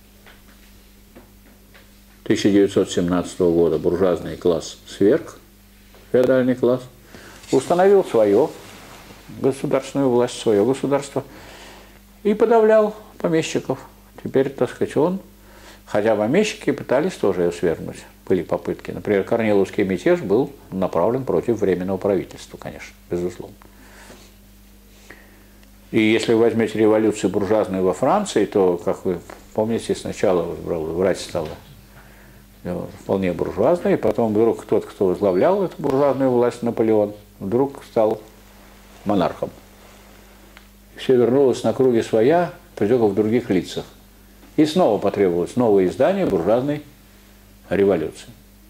[SPEAKER 1] 1917 года буржуазный класс сверг, феодальный класс, установил свою государственную власть, свое государство и подавлял помещиков. Теперь, так сказать, он, хотя помещики пытались тоже ее свергнуть, были попытки. Например, Корниловский мятеж был направлен против Временного правительства, конечно, безусловно. И если вы возьмете революцию буржуазную во Франции, то, как вы помните, сначала власть стала вполне буржуазной, и потом вдруг тот, кто возглавлял эту буржуазную власть, Наполеон, вдруг стал монархом. Все вернулось на круги своя, только в других лицах. И снова потребовалось новое издание буржуазной революции.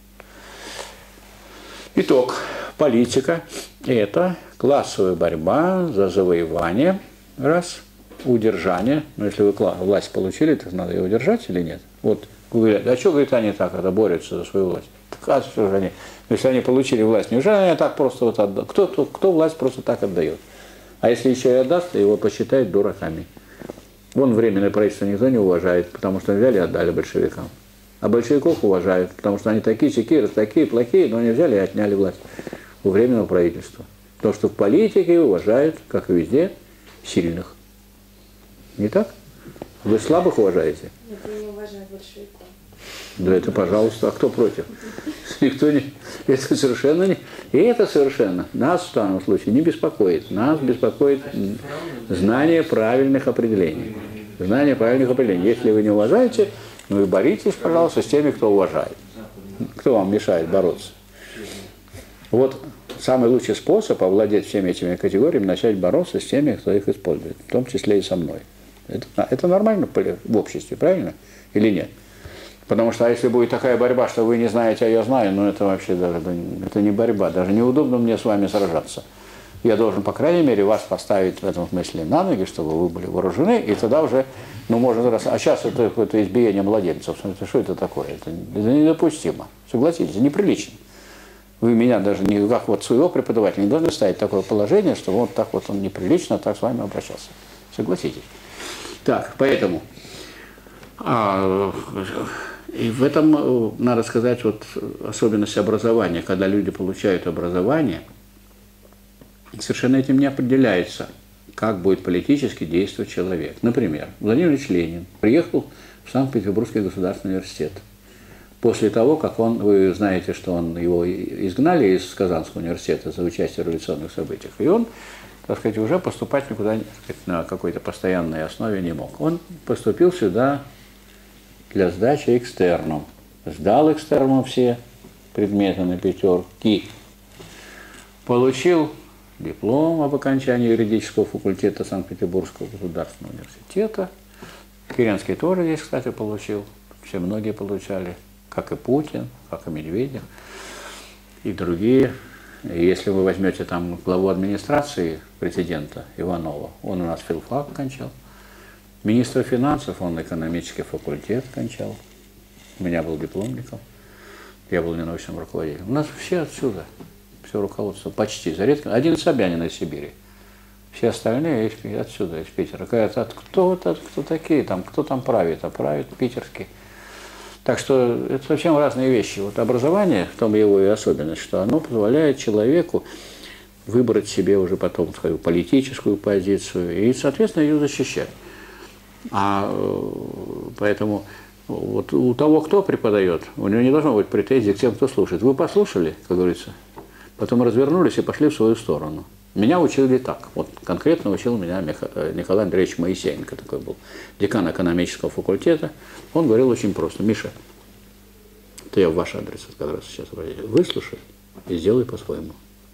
[SPEAKER 1] Итог. Политика – это классовая борьба за завоевание, раз, удержание. Но если вы власть получили, то надо ее удержать или нет? Вот говорят, а что, говорит, они так борются за свою власть? Так, а что же они? Если они получили власть, неужели они так просто вот отдают? Кто власть просто так отдает? А если еще и отдаст, то его посчитают дураками. Вон Временное правительство никто не уважает, потому что взяли и отдали большевикам. А большевиков уважают, потому что они такие, сякие, такие, плохие, но они взяли и отняли власть у Временного правительства. Потому что в политике уважают, как и везде, сильных. Не так? Вы слабых уважаете?
[SPEAKER 2] Нет, я не уважаю большевиков.
[SPEAKER 1] Да это, пожалуйста, а кто против? Никто не... Это совершенно не... И это совершенно нас в данном случае не беспокоит. Нас беспокоит знание правильных определений. Знание правильных определений. Если вы не уважаете, ну и боритесь, пожалуйста, с теми, кто уважает. Кто вам мешает бороться? Вот самый лучший способ овладеть всеми этими категориями, начать бороться с теми, кто их использует, в том числе и со мной. Это нормально в обществе, правильно? Или нет? Потому что если будет такая борьба, что вы не знаете, а я знаю, ну это вообще даже это не борьба, даже неудобно мне с вами сражаться. Я должен, по крайней мере, вас поставить в этом смысле на ноги, чтобы вы были вооружены, и тогда уже, ну, можно раз. А сейчас это какое-то избиение младенцев. Что это такое? Это недопустимо. Согласитесь, это неприлично. Вы меня даже не как вот своего преподавателя не должны ставить такое положение, что вот так вот он неприлично так с вами обращался. Согласитесь. Так, поэтому и в этом, надо сказать, вот особенность образования, когда люди получают образование, совершенно этим не определяется как будет политически действовать человек. Например, Владимир Ильич Ленин приехал в Санкт-Петербургский государственный университет. После того, как вы знаете, что его изгнали из Казанского университета за участие в революционных событиях, и он, так сказать, уже поступать никуда, так сказать, на какой-то постоянной основе не мог. Он поступил сюда для сдачи экстерном. Сдал экстерном все предметы на пятерки, получил диплом об окончании юридического факультета Санкт-Петербургского государственного университета. Керенский тоже здесь, кстати, получил. Все многие получали, как и Путин, как и Медведев и другие. И если вы возьмете там главу администрации президента Иванова, он у нас филфак кончал. Министра финансов, он экономический факультет кончал. У меня был дипломником. Я был не научным руководителем. У нас все отсюда, все руководство, почти, за редким. Один Собянин из Сибири. Все остальные отсюда, из Питера. Говорят, кто такие, там, кто там правит? А правит питерский. Так что это совсем разные вещи. Вот образование, в том его и особенность, что оно позволяет человеку выбрать себе уже потом свою политическую позицию и, соответственно, ее защищать. Поэтому вот у того, кто преподает, у него не должно быть претензий к тем, кто слушает. Вы послушали, как говорится, потом развернулись и пошли в свою сторону. Меня учили так. Вот конкретно учил меня Николай Андреевич Моисеенко, такой был декан экономического факультета. Он говорил очень просто: Миша, это я в ваш адрес как раз сейчас обратил, выслушай и сделай по-своему.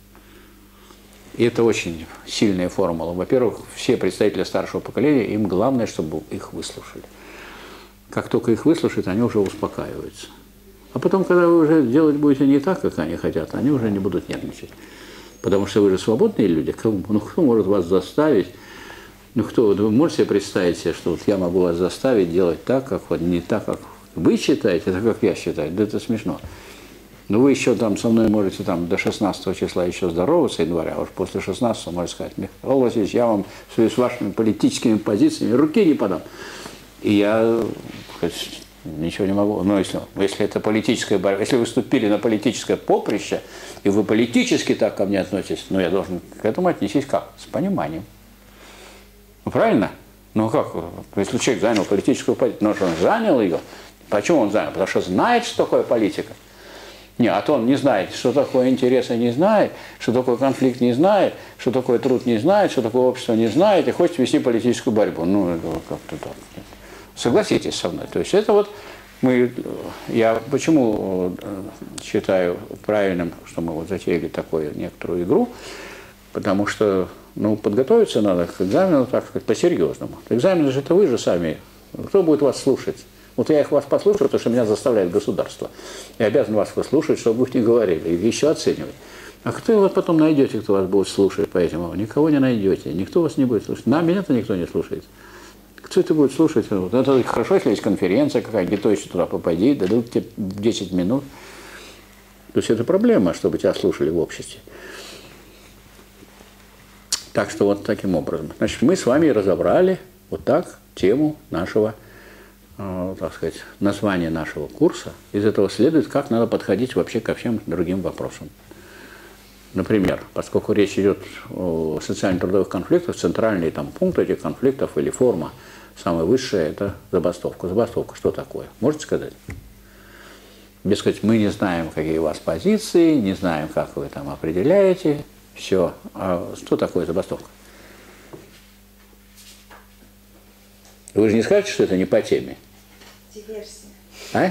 [SPEAKER 1] И это очень сильная формула. Во-первых, все представители старшего поколения, им главное, чтобы их выслушали. Как только их выслушают, они уже успокаиваются. А потом, когда вы уже делать будете не так, как они хотят, они уже не будут нервничать. Потому что вы же свободные люди. Кто может вас заставить? Вы можете себе представить себе, что вот я могу вас заставить делать так, как вот не так, как вы считаете, а так, как я считаю? Да это смешно. Но вы еще там со мной можете там до 16 числа еще здороваться, января, а уж после 16 можете сказать: Михаил Васильевич, я вам с вашими политическими позициями руки не подам. И я ничего не могу. Но если это политическая борьба, если вы вступили на политическое поприще, и вы политически так ко мне относитесь, я должен к этому отнестись как? С пониманием. Правильно? Как? Если человек занял политическую позицию, что он занял ее, почему он занял? Потому что знает, что такое политика. А то он не знает, что такое интересы, не знает, что такое конфликт, не знает, что такое труд, не знает, что такое общество, не знает, и хочет вести политическую борьбу. Это как-то так. Согласитесь со мной. То есть это вот я почему считаю правильным, что мы вот затеяли такую некоторую игру, потому что подготовиться надо к экзамену, так сказать, по-серьезному. Экзамен же это вы же сами. Кто будет вас слушать? Вот я вас послушаю, потому что меня заставляет государство. Я обязан вас послушать, чтобы вы не говорили, и еще оценивать. А кто вы потом найдете, кто вас будет слушать по этому? Никого не найдете, никто вас не будет слушать. Меня-то никто не слушает. Кто это будет слушать? Это хорошо, если есть конференция какая-нибудь, то еще туда попади, дадут тебе 10 минут. То есть это проблема, чтобы тебя слушали в обществе. Так что вот таким образом. Значит, мы с вами разобрали вот так тему нашего, так сказать, названия нашего курса. Из этого следует, как надо подходить вообще ко всем другим вопросам. Например, поскольку речь идет о социально-трудовых конфликтах, центральный пункт этих конфликтов или форма самая высшая – это забастовка. Забастовка что такое? Можете сказать? Без сказать, мы не знаем, какие у вас позиции, не знаем, как вы там определяете. Все. А что такое забастовка? Вы же не скажете, что это не по теме?
[SPEAKER 2] Диверсия.
[SPEAKER 1] А?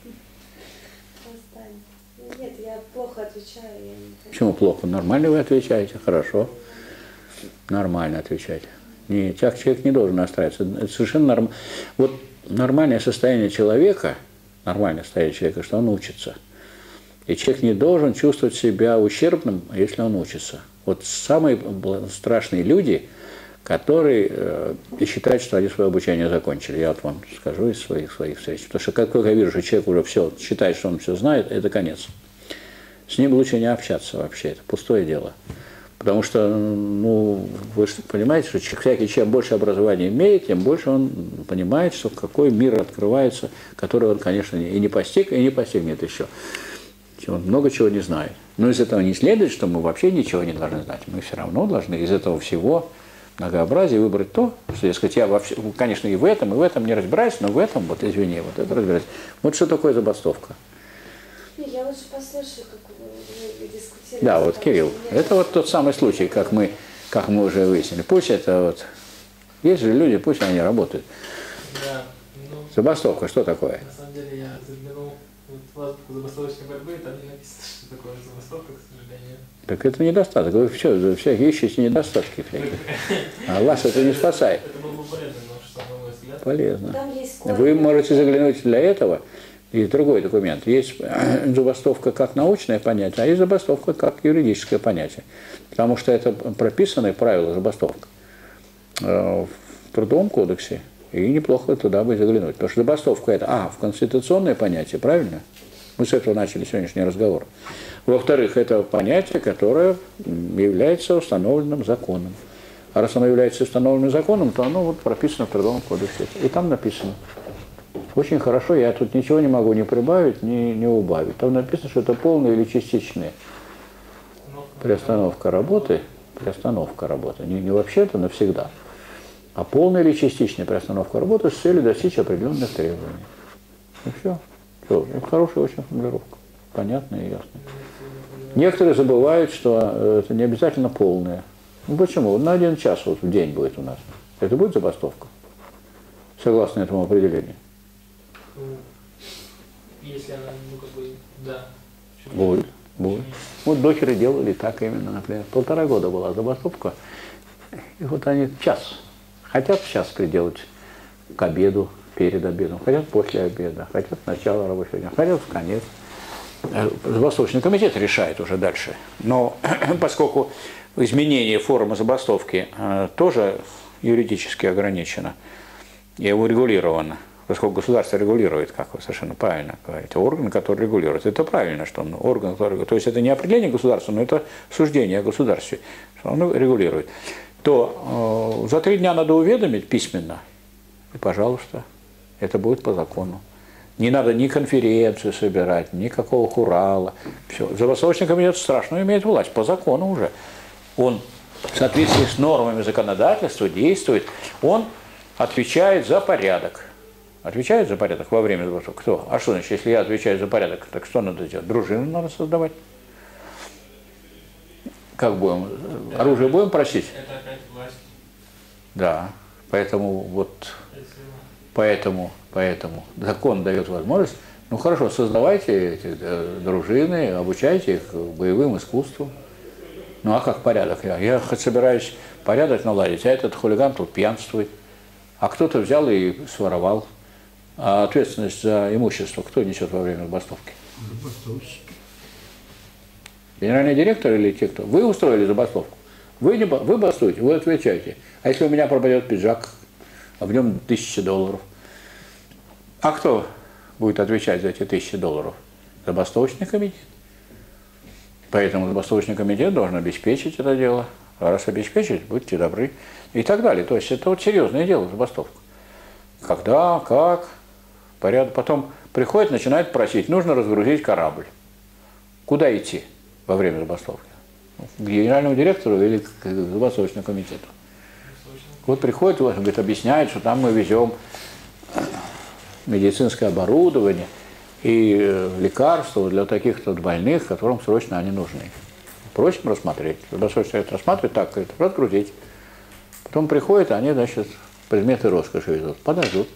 [SPEAKER 2] Нет, я плохо отвечаю.
[SPEAKER 1] Почему плохо? Нормально вы отвечаете, хорошо. Нормально отвечаете. Человек не должен настраиваться. Это совершенно нормально. Вот нормальное состояние человека, что он учится. И человек не должен чувствовать себя ущербным, если он учится. Вот самые страшные люди, которые считают, что они свое обучение закончили. Я вот вам скажу из своих встреч. Потому что как только я вижу, что человек уже все считает, что он все знает, это конец. С ним лучше не общаться вообще, это пустое дело. Потому что, вы понимаете, что всякий, чем больше образования имеет, тем больше он понимает, что какой мир открывается, который он, конечно, и не постиг, и не постигнет еще. Он много чего не знает. Но из этого не следует, что мы вообще ничего не должны знать. Мы все равно должны из этого всего многообразие, выбрать то, что, дескать, я вообще, конечно, и в этом не разбираюсь, но в этом, вот извини, вот это разбираюсь. Вот что такое забастовка?
[SPEAKER 2] Я лучше послушаю, как вы дискутируете.
[SPEAKER 1] Да, вот, Кирилл, это вот тот самый случай, как мы уже выяснили. Пусть это вот, есть же люди, пусть они работают.
[SPEAKER 3] Да, ну,
[SPEAKER 1] Забастовка, что такое?
[SPEAKER 3] на самом деле я заглянул в азбуку забастовочной борьбы, и там не написано, что такое забастовка, к сожалению.
[SPEAKER 1] Так это недостаток. Вы все, всякие ищете недостатки всякие. А вас это не спасает.
[SPEAKER 3] Это было бы полезно, но что, на мой взгляд.
[SPEAKER 1] Полезно.
[SPEAKER 2] Там есть
[SPEAKER 1] Вы можете заглянуть для этого. И другой документ. Есть забастовка как научное понятие, а есть забастовка как юридическое понятие. Потому что это прописанные правила забастовка в Трудовом кодексе. И неплохо туда бы заглянуть. Потому что забастовка это, в конституционное понятие, правильно? Мы с этого начали сегодняшний разговор. Во-вторых, это понятие, которое является установленным законом. А раз оно является установленным законом, то оно вот прописано в Трудовом кодексе. И там написано. Очень хорошо, я тут ничего не могу ни прибавить, ни убавить. Там написано, что это полная или частичная приостановка работы. Не вообще-то навсегда, а полная или частичная приостановка работы с целью достичь определенных требований. И все. Это хорошая очень формулировка. Понятная и ясная. Некоторые забывают, что это не обязательно полная. Ну почему? На 1 час вот в день будет у нас. Это будет забастовка? Согласно этому определению.
[SPEAKER 3] Если она, да.
[SPEAKER 1] Будет. Вот докеры делали так именно, например. 1,5 года была забастовка. И вот они хотят час приделать к обеду, перед обедом, хотят после обеда, хотят начало рабочего дня, хотят в конец. Забастовочный комитет решает уже дальше. Но поскольку изменение формы забастовки тоже юридически ограничено и урегулировано, поскольку государство регулирует, как вы совершенно правильно говорите, орган, который регулирует. Это правильно, что он орган, который регулирует. То есть это не определение государства, но это суждение о государстве, что он регулирует. То за 3 дня надо уведомить письменно, и, пожалуйста, это будет по закону. Не надо ни конференцию собирать, никакого хурала. Все. Забастовочный комитет страшно имеет власть, по закону уже. Он в соответствии с нормами законодательства действует, он отвечает за порядок. Отвечает за порядок во время забастовки? Кто? А что значит, если я отвечаю за порядок, так что надо делать? Дружину надо создавать. Как будем? Оружие будем просить?
[SPEAKER 3] Это опять власть.
[SPEAKER 1] Да. Поэтому закон дает возможность. Ну хорошо, создавайте эти дружины, обучайте их боевым искусству. Ну а как порядок? Я собираюсь порядок наладить, а этот хулиган тут пьянствует. А кто-то взял и своровал. А ответственность за имущество кто несет во время забастовки?
[SPEAKER 5] Забастовщики.
[SPEAKER 1] Генеральный директор или те, кто? Вы устроили забастовку. Вы бастуете, вы отвечаете. А если у меня пропадет пиджак, а в нем $1000? А кто будет отвечать за эти $1000? Забастовочный комитет. Поэтому забастовочный комитет должен обеспечить это дело. А раз обеспечить, будьте добры. И так далее. То есть это вот серьезное дело, забастовка. Когда, как, порядок. Потом приходит, начинает просить, нужно разгрузить корабль. Куда идти во время забастовки? К генеральному директору или к забастовочному комитету? Вот приходит, говорит, объясняет, что там мы везем медицинское оборудование и лекарства для таких-то больных, которым срочно они нужны. Просим рассмотреть. Забастовочный совет рассматривает, так, говорит, разгрузить. Потом приходят, они, значит, предметы роскоши везут, подождут.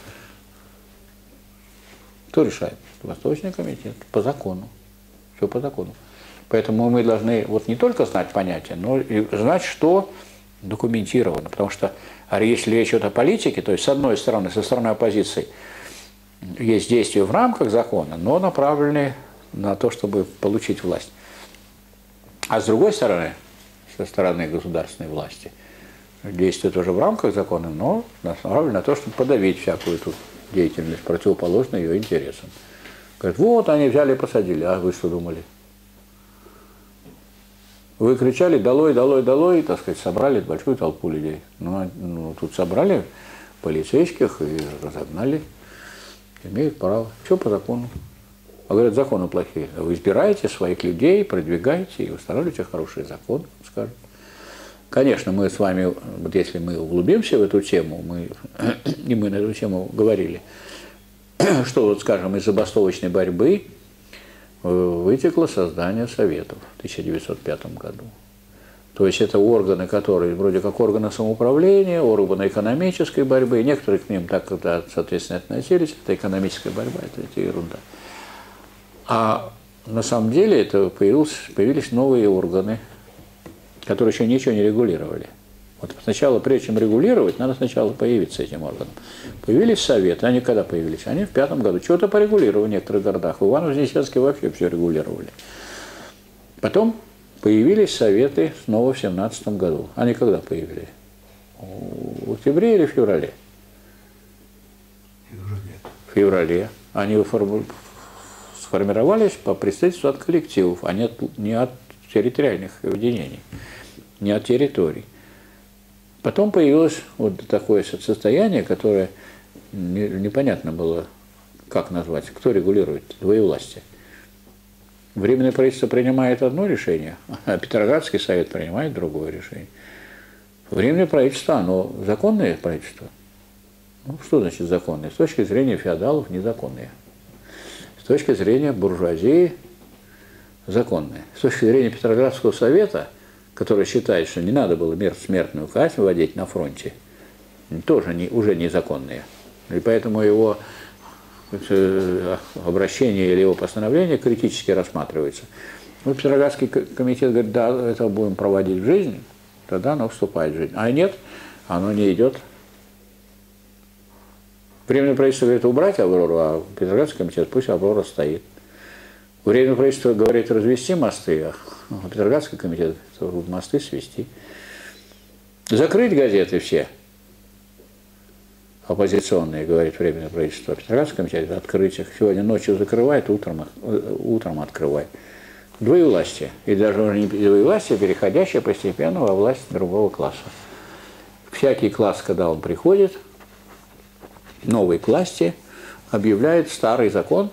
[SPEAKER 1] Кто решает? Забастовочный комитет. По закону. Все по закону. Поэтому мы должны вот не только знать понятия, но и знать, что документировано. Потому что если речь идет о политике, то есть с одной стороны, со стороны оппозиции, есть действия в рамках закона, но направленные на то, чтобы получить власть. А с другой стороны, со стороны государственной власти, действия тоже в рамках закона, но направлены на то, чтобы подавить всякую тут деятельность, противоположную ее интересам. Говорят, вот они взяли и посадили, а вы что думали? Вы кричали «долой, долой, долой», так сказать, собрали большую толпу людей. Ну, тут собрали полицейских и разогнали. Имеют право. Все по закону. А говорят, законы плохие. Вы избираете своих людей, продвигаете и устанавливаете хорошие законы, скажем. Конечно, мы с вами, вот если мы углубимся в эту тему, мы на эту тему говорили, что, вот, скажем, из забастовочной борьбы вытекло создание Советов в 1905 году. То есть это органы, которые вроде как органы самоуправления, органы экономической борьбы. Некоторые к ним так, соответственно, относились. Это экономическая борьба, это ерунда. А на самом деле это появились новые органы, которые еще ничего не регулировали. Вот сначала, прежде чем регулировать, надо сначала появиться этим органам. Появились советы. Они когда появились? Они в 1905 году. Чего-то порегулировали в некоторых городах. В Ивано-Вознесенске вообще все регулировали. Потом появились советы снова в 1917 году. Они когда появились? В октябре или в феврале? В феврале. Они сформировались по представительству от коллективов, а не от территориальных объединений, не от территорий. Потом появилось вот такое состояние, которое непонятно было, как назвать, кто регулирует двоевластие. Временное правительство принимает одно решение, а Петроградский совет принимает другое решение. Временное правительство, оно законное правительство. Ну, что значит законное? С точки зрения феодалов незаконное. С точки зрения буржуазии законное. С точки зрения Петроградского совета, который считает, что не надо было смертную казнь вводить на фронте, тоже уже незаконное. И поэтому его обращение или его постановление критически рассматривается. Ну, Петроградский комитет говорит, да, это будем проводить в жизнь, тогда оно вступает в жизнь. А нет, оно не идет. Временное правительство говорит убрать Аврору, а Петроградский комитет пусть Аврора стоит. Временное правительство говорит развести мосты, а Петроградский комитет мосты свести. Закрыть газеты все оппозиционные, говорит Временное правительство, а Петроградский комитет открыть их. Сегодня ночью закрывает, утром открывает. Двоевластие. И даже уже не двоевластие, переходящее постепенно во власть другого класса. Всякий класс, когда он приходит, новый к власти, объявляет старый закон,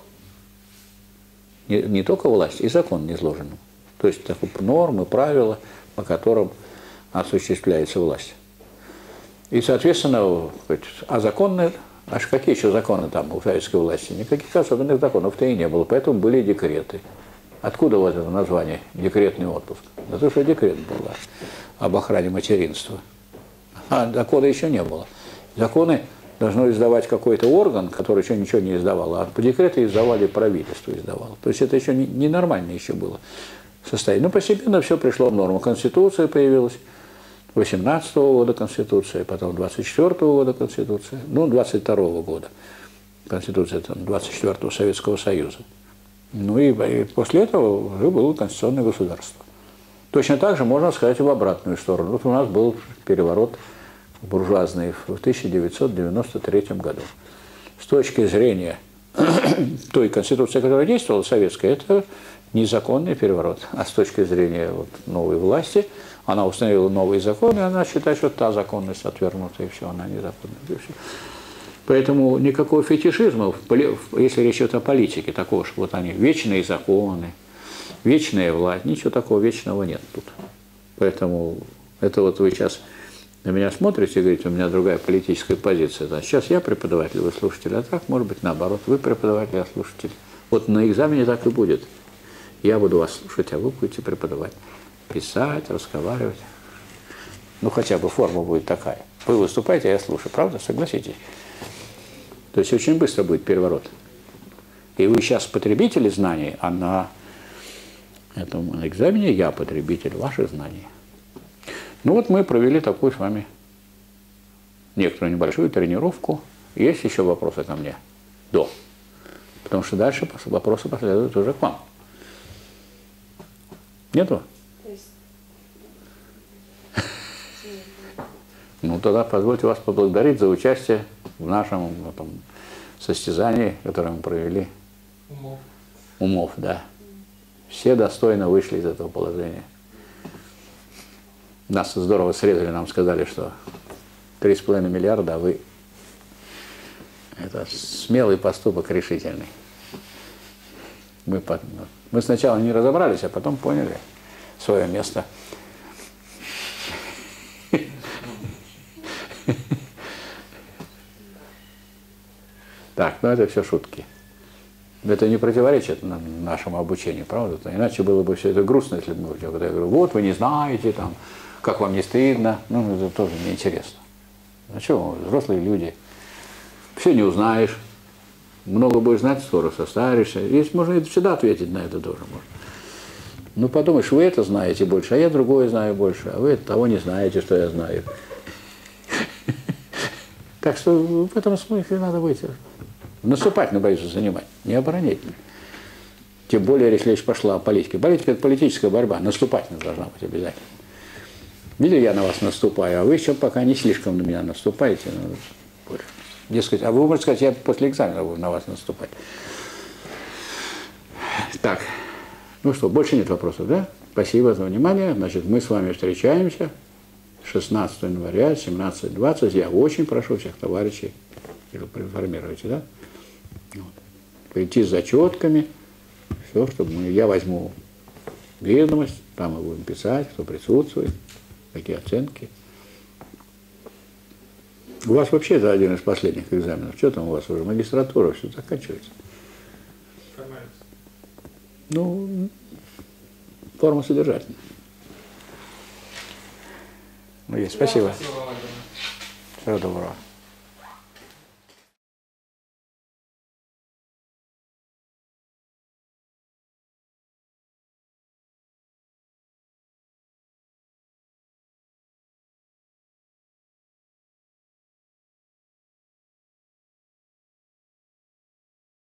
[SPEAKER 1] не только власть, и закон низложенным. То есть такие нормы, правила, по которым осуществляется власть. И, соответственно, а законы, аж какие еще законы там у советской власти? Никаких особенных законов-то и не было, поэтому были декреты. Откуда вот это название «декретный отпуск»? За то, что декрет был об охране материнства. А закона еще не было. Законы должно издавать какой-то орган, который еще ничего не издавал, а по декрету издавали, правительство издавало. То есть это еще ненормально еще было состояние. Но постепенно все пришло в норму. Конституция появилась, 18 года Конституция, потом 24-го года Конституция, ну, 22-го года Конституция 24-го Советского Союза. Ну и после этого уже было конституционное государство. Точно так же можно сказать и в обратную сторону. Вот у нас был переворот буржуазный в 1993 году. С точки зрения той конституции, которая действовала, советская, это незаконный переворот. А с точки зрения вот новой власти, она установила новые законы, она считает, что та законность отвергнута, и все, она незаконная. И все. Поэтому никакого фетишизма, если речь идет о политике, такого, что вот они вечные законы, вечная власть, ничего такого вечного нет тут. Поэтому это вот вы сейчас на меня смотрите и говорите, у меня другая политическая позиция. Да, сейчас я преподаватель, вы слушатель, а так, может быть, наоборот, вы преподаватель, а слушатель. Вот на экзамене так и будет. Я буду вас слушать, а вы будете преподавать. Писать, разговаривать. Ну, хотя бы форма будет такая. Вы выступаете, а я слушаю. Правда? Согласитесь? То есть очень быстро будет переворот. И вы сейчас потребители знаний, а на этом экзамене я потребитель ваших знаний. Ну вот мы провели такую с вами некоторую небольшую тренировку. Есть еще вопросы ко мне? До. Потому что дальше вопросы последуют уже к вам. Нету? Ну, тогда позвольте вас поблагодарить за участие в нашем состязании, которое мы провели. Умов, да. Все достойно вышли из этого положения. Нас здорово срезали, нам сказали, что 3,5 миллиарда, а вы... Это смелый поступок, решительный. Мы сначала не разобрались, а потом поняли свое место. Так, ну это все шутки. Это не противоречит нашему обучению, правда? Иначе было бы все это грустно, если бы я говорю, вот вы не знаете, там, как вам не стыдно. Ну, это тоже неинтересно. А что, взрослые люди. Все не узнаешь. Много будешь знать, скоро состаришься. Есть, можно всегда ответить на это тоже можно. Ну, подумаешь, вы это знаете больше, а я другое знаю больше, а вы того не знаете, что я знаю. Так что в этом смысле надо быть наступательно боюсь занимать, не оборонительно. Тем более, если речь пошла о политике. Политика – это политическая борьба, наступательно должна быть обязательно. Или я на вас наступаю, а вы еще пока не слишком на меня наступаете. Дескать, а вы можете сказать, я после экзамена буду на вас наступать. Так, ну что, больше нет вопросов, да? Спасибо за внимание. Значит, мы с вами встречаемся 16 января, 17:20. Я очень прошу всех товарищей, проинформируйте, да? Вот. Прийти с зачетками, все, чтобы я возьму ведомость, там мы будем писать, кто присутствует, какие оценки. У вас вообще это один из последних экзаменов. Что там у вас уже? Магистратура, все заканчивается.
[SPEAKER 3] Формально.
[SPEAKER 1] Ну, форма содержательная. Ну, есть. Спасибо.
[SPEAKER 3] Спасибо вам огромное.
[SPEAKER 1] Всего доброго.